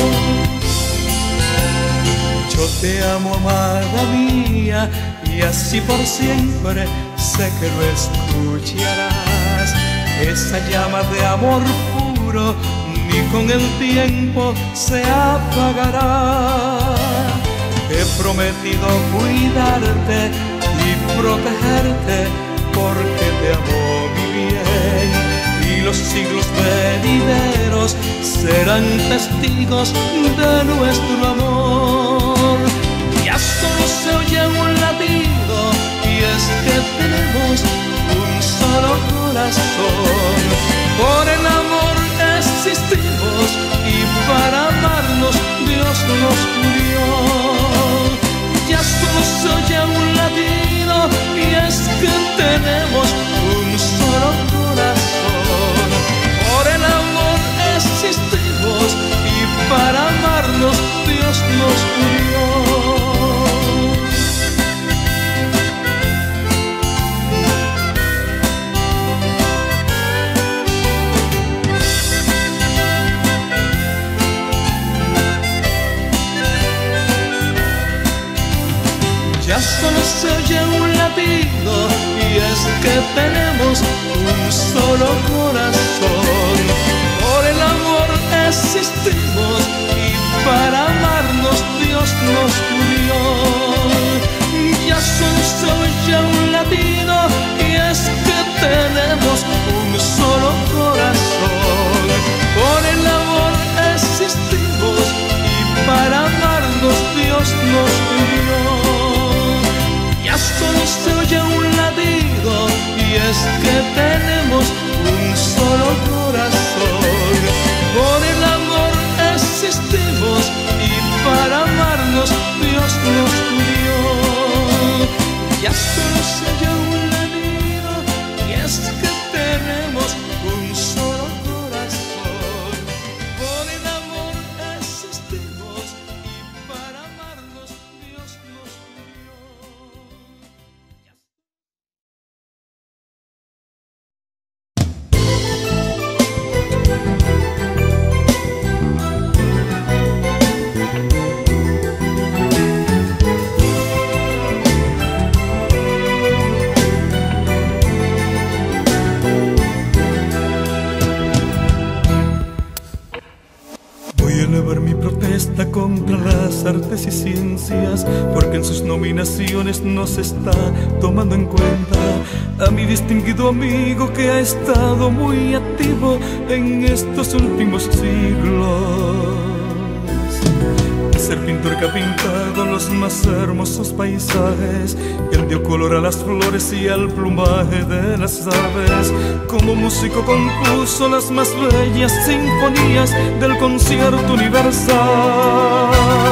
Yo te amo, amada mía, y así por siempre sé que lo escucharás. Esa llama de amor puro ni con el tiempo se apagará. He prometido cuidarte y protegerte porque te amo mi bien, y los siglos venideros serán testigos de nuestro amor. Ya solo se oye un latido y es que tenemos un solo corazón. Por el amor existimos y para amarnos Dios nos unió. Ya solo se oye un latido y es que tenemos un solo corazón. Por el amor existimos y para amarnos Dios nos unió. Ya solo se oye un latido y es que tenemos un solo corazón. Por el amor existimos y para amarnos Dios nos unió. Ya solo se oye un latido y es que tenemos un solo corazón. Por el amor existimos y para amarnos Dios nos unió. Ya solo se oye un latido y es que tenemos un solo corazón. Por el amor existimos y para amarnos Dios nos unió. Ya solo se oye un latido y es que tenemos un solo corazón. Por el amor existimos y para amarnos Dios nos unió. Contra las artes y ciencias, porque en sus nominaciones no se está tomando en cuenta a mi distinguido amigo que ha estado muy activo en estos últimos siglos. Es el pintor que ha pintado los más hermosos paisajes, él dio color a las flores y al plumaje de las aves. Como músico compuso las más bellas sinfonías del concierto universal.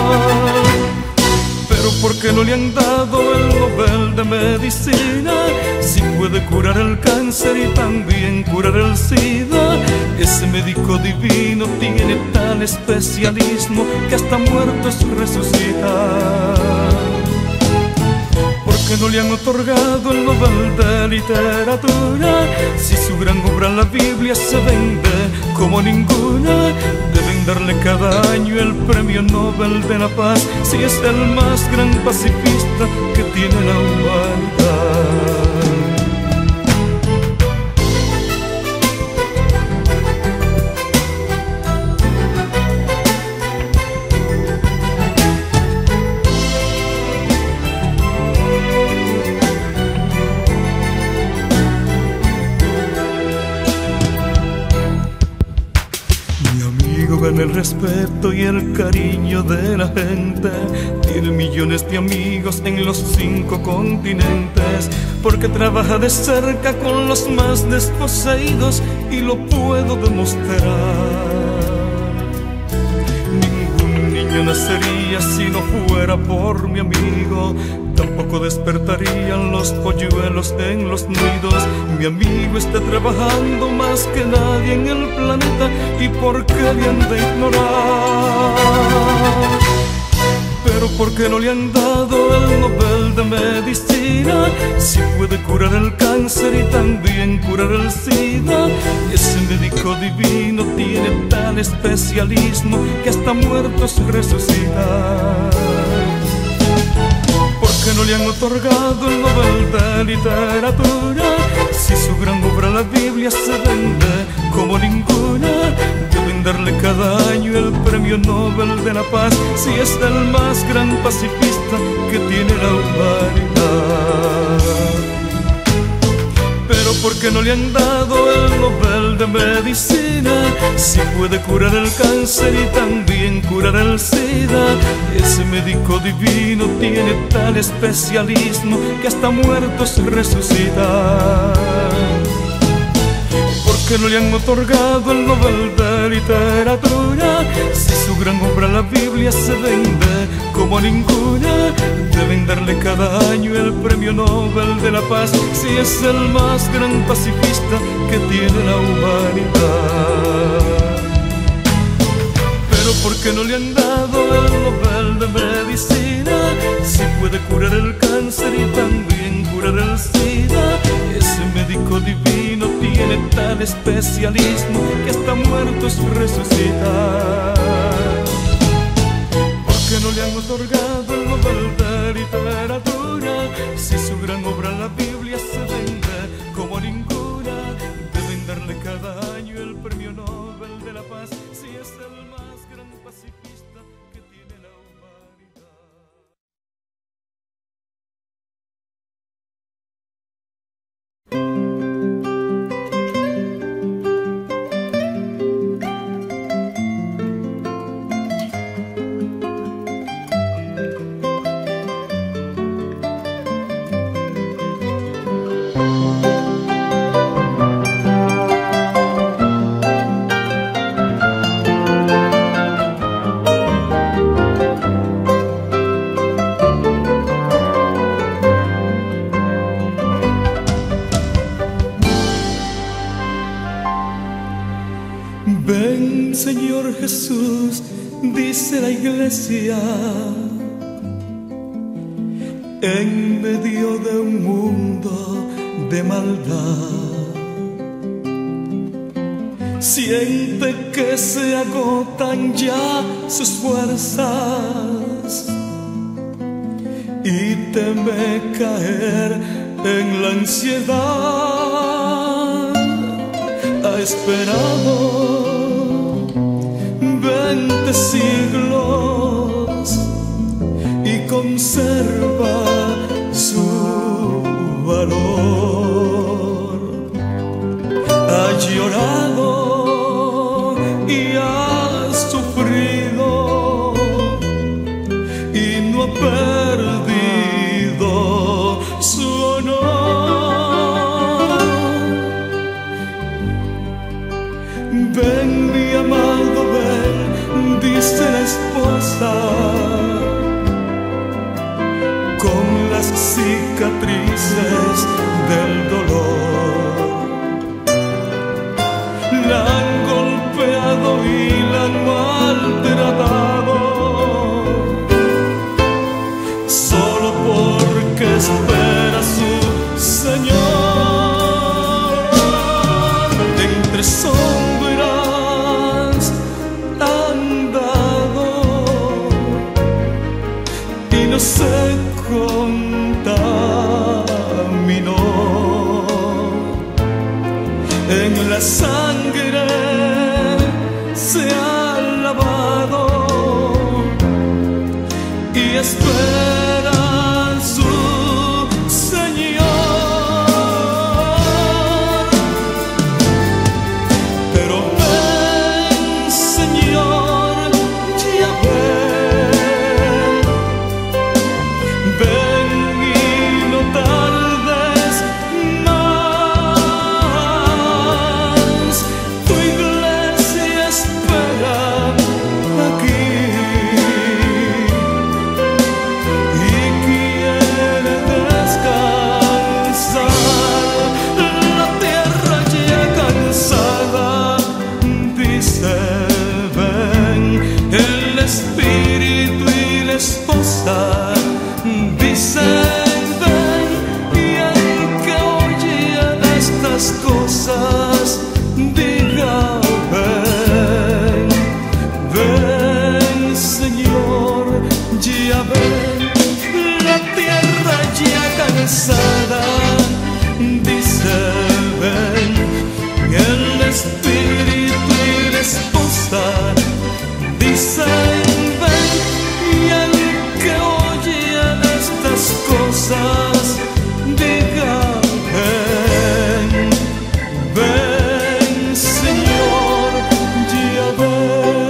Pero ¿por qué no le han dado el Nobel de Medicina? Si puede curar el cáncer y también curar el SIDA. Ese médico divino tiene tal especialismo que hasta muertos resucita. ¿Por qué no le han otorgado el Nobel de Literatura? Si su gran obra, la Biblia, se vende como ninguna. Deben darle cada año el Premio Nobel de la Paz, si es el más gran pacifista que tiene la humanidad. respeto y el cariño de la gente. Tiene millones de amigos en los 5 continentes, porque trabaja de cerca con los más desposeídos y lo puedo demostrar. Ningún niño nacería si no fuera por mi amigo, tampoco despertarían los polluelos en los nidos. Mi amigo está trabajando más que nadie en el planeta, ¿y por qué le han de ignorar? Pero ¿por qué no le han dado el Nobel de Medicina? Si puede curar el cáncer y también curar el SIDA. Ese médico divino tiene tal especialismo que hasta muertos resucita. ¿Por qué no le han otorgado el Nobel de Literatura? Si su gran obra, la Biblia, se vende como ninguna. Deben darle cada año el Premio Nobel de la Paz, si es el más gran pacifista que tiene la humanidad. Pero ¿por qué no le han dado el Nobel de Medicina? Si puede curar el cáncer y también curar el SIDA. Ese médico divino tiene tal especialismo que hasta muertos resucita. ¿Por qué no le han otorgado el Nobel de Literatura? Si su gran obra, la Biblia, se vende como ninguna. Deben darle cada año el Premio Nobel de la Paz, si es el más gran pacifista que tiene la humanidad. Pero ¿por qué no le han dado el Nobel de Medicina? Si puede curar el cáncer y también curar el SIDA. Ese médico divino tiene tal especialismo que hasta muertos resucita. ¿Por qué no le han otorgado el Nobel de Literatura? Si su gran obra, la Biblia, se vende como ninguna. Deben darle cada año el Premio Nobel de la Paz, si es el más gran pacifista que tiene la humanidad. Ven, Señor Jesús, dice la iglesia, en medio de un mundo de maldad. Siente que se agotan ya sus fuerzas y teme caer en la ansiedad. Ha esperado 20 siglos y conserva su valor. Ha llorado y ha sufrido y no ha perdido su honor. Ven, mi amado, ven, dice la esposa, con las cicatrices del dolor. La han golpeado y la han maltratado, solo porque espera a su Señor. Entre sombras han dado y no se contaminó. En la sangre se ha lavado y espera a su Señor. Pero ven, Señor, esposa. Dicen ven, y el que oye estas cosas diga ven, ven Señor, ya ven. La tierra ya cansada dice ven, el espíritu y la esposa dicen ven, y el que oye estas cosas diga ven, ven Señor, ya ven.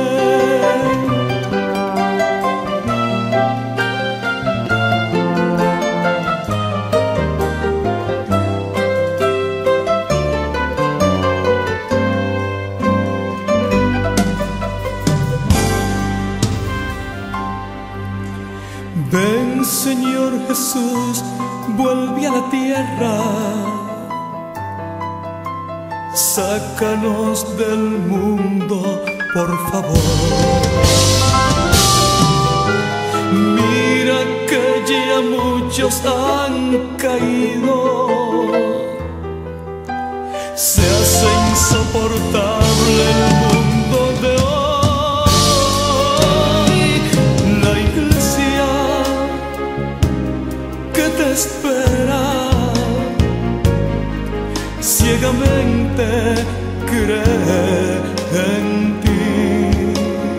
Ven Señor Jesús, vuelve a la tierra, sácanos del mundo, por favor. Mira que ya muchos han caído, se hace insoportable el mundo de hoy. La iglesia que te espera ciegamente cree en ti.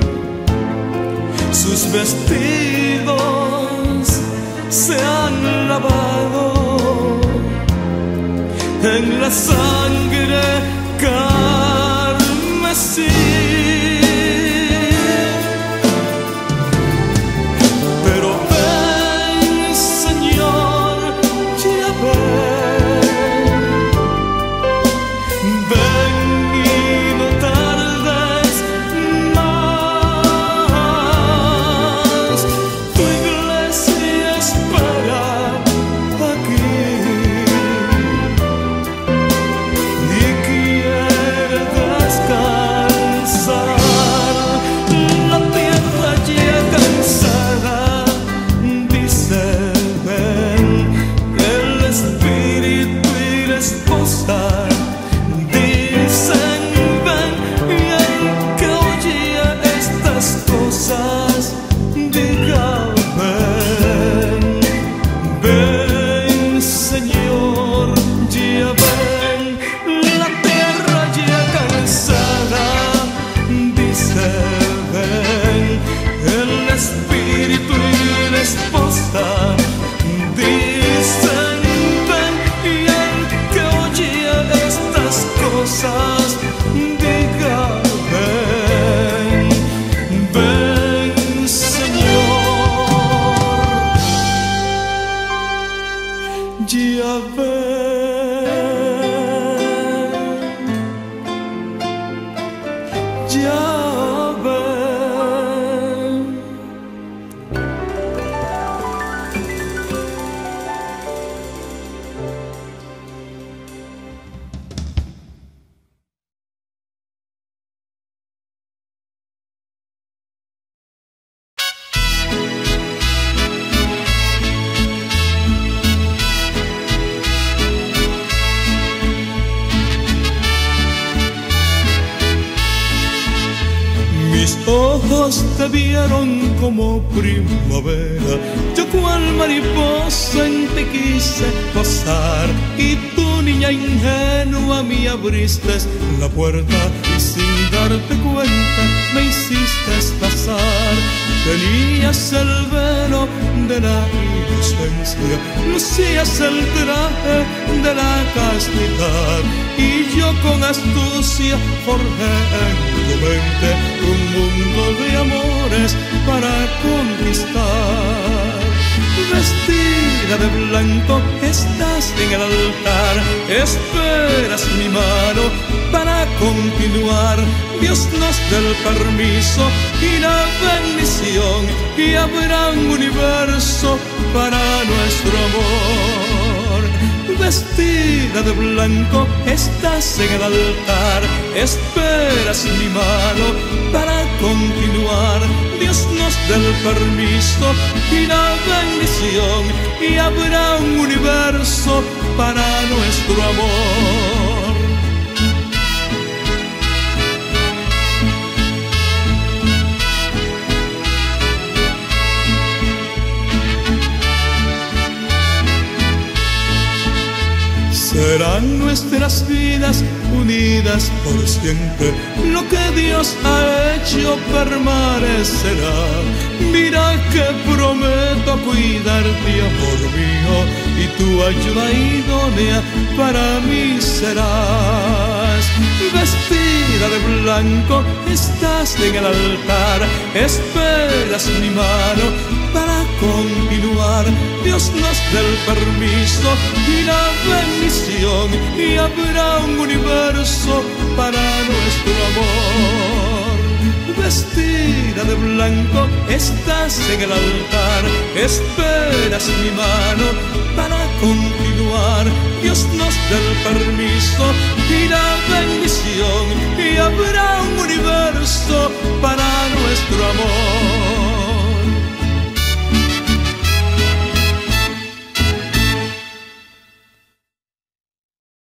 Sus vestidos se han lavado en la sangre carmesí. Pero ven Señor, ya ven, ven y no tardes más. Tu iglesia espera aquí y quiere descansar. La tierra ya cansada dice ven, el espíritu y la esposa dicen ven, y el que oye estas cosas diga ven, ven Señor, ya ven. La tierra ya cansada dice ven, el espíritu y la esposa dicen ven, y el que oye estas cosas diga ven, ven Señor, ya ven, ya ven. Mis ojos te vieron como primavera, yo cual mariposa en ti quise posar, y tú, niña ingenua, me abriste la puerta y sin darte cuenta me hiciste pasar. Tenías el velo de la inocencia, lucías el traje de la castidad, y yo con astucia forjé en tu mente un mundo de amores para conquistar. Vestida de blanco estás en el altar, esperas mi mano para continuar. Dios nos dé el permiso y la bendición, y habrá un universo para nuestro amor. vestida de blanco, estás en el altar, esperas mi mano para continuar. Dios nos dé el permiso y la bendición, y habrá un universo para nuestro amor. Serán nuestras vidas unidas por siempre, lo que Dios ha hecho permanecerá. Mira que prometo cuidarte, amor mío, y tu ayuda idónea para mí serás. Vestida de blanco, estás en el altar, esperas mi mano para continuar. Dios nos dé el permiso y la bendición, y habrá un universo para nuestro amor. Vestida de blanco, estás en el altar, esperas mi mano para continuar. Dios nos dé el permiso y la bendición, y habrá un universo para nuestro amor.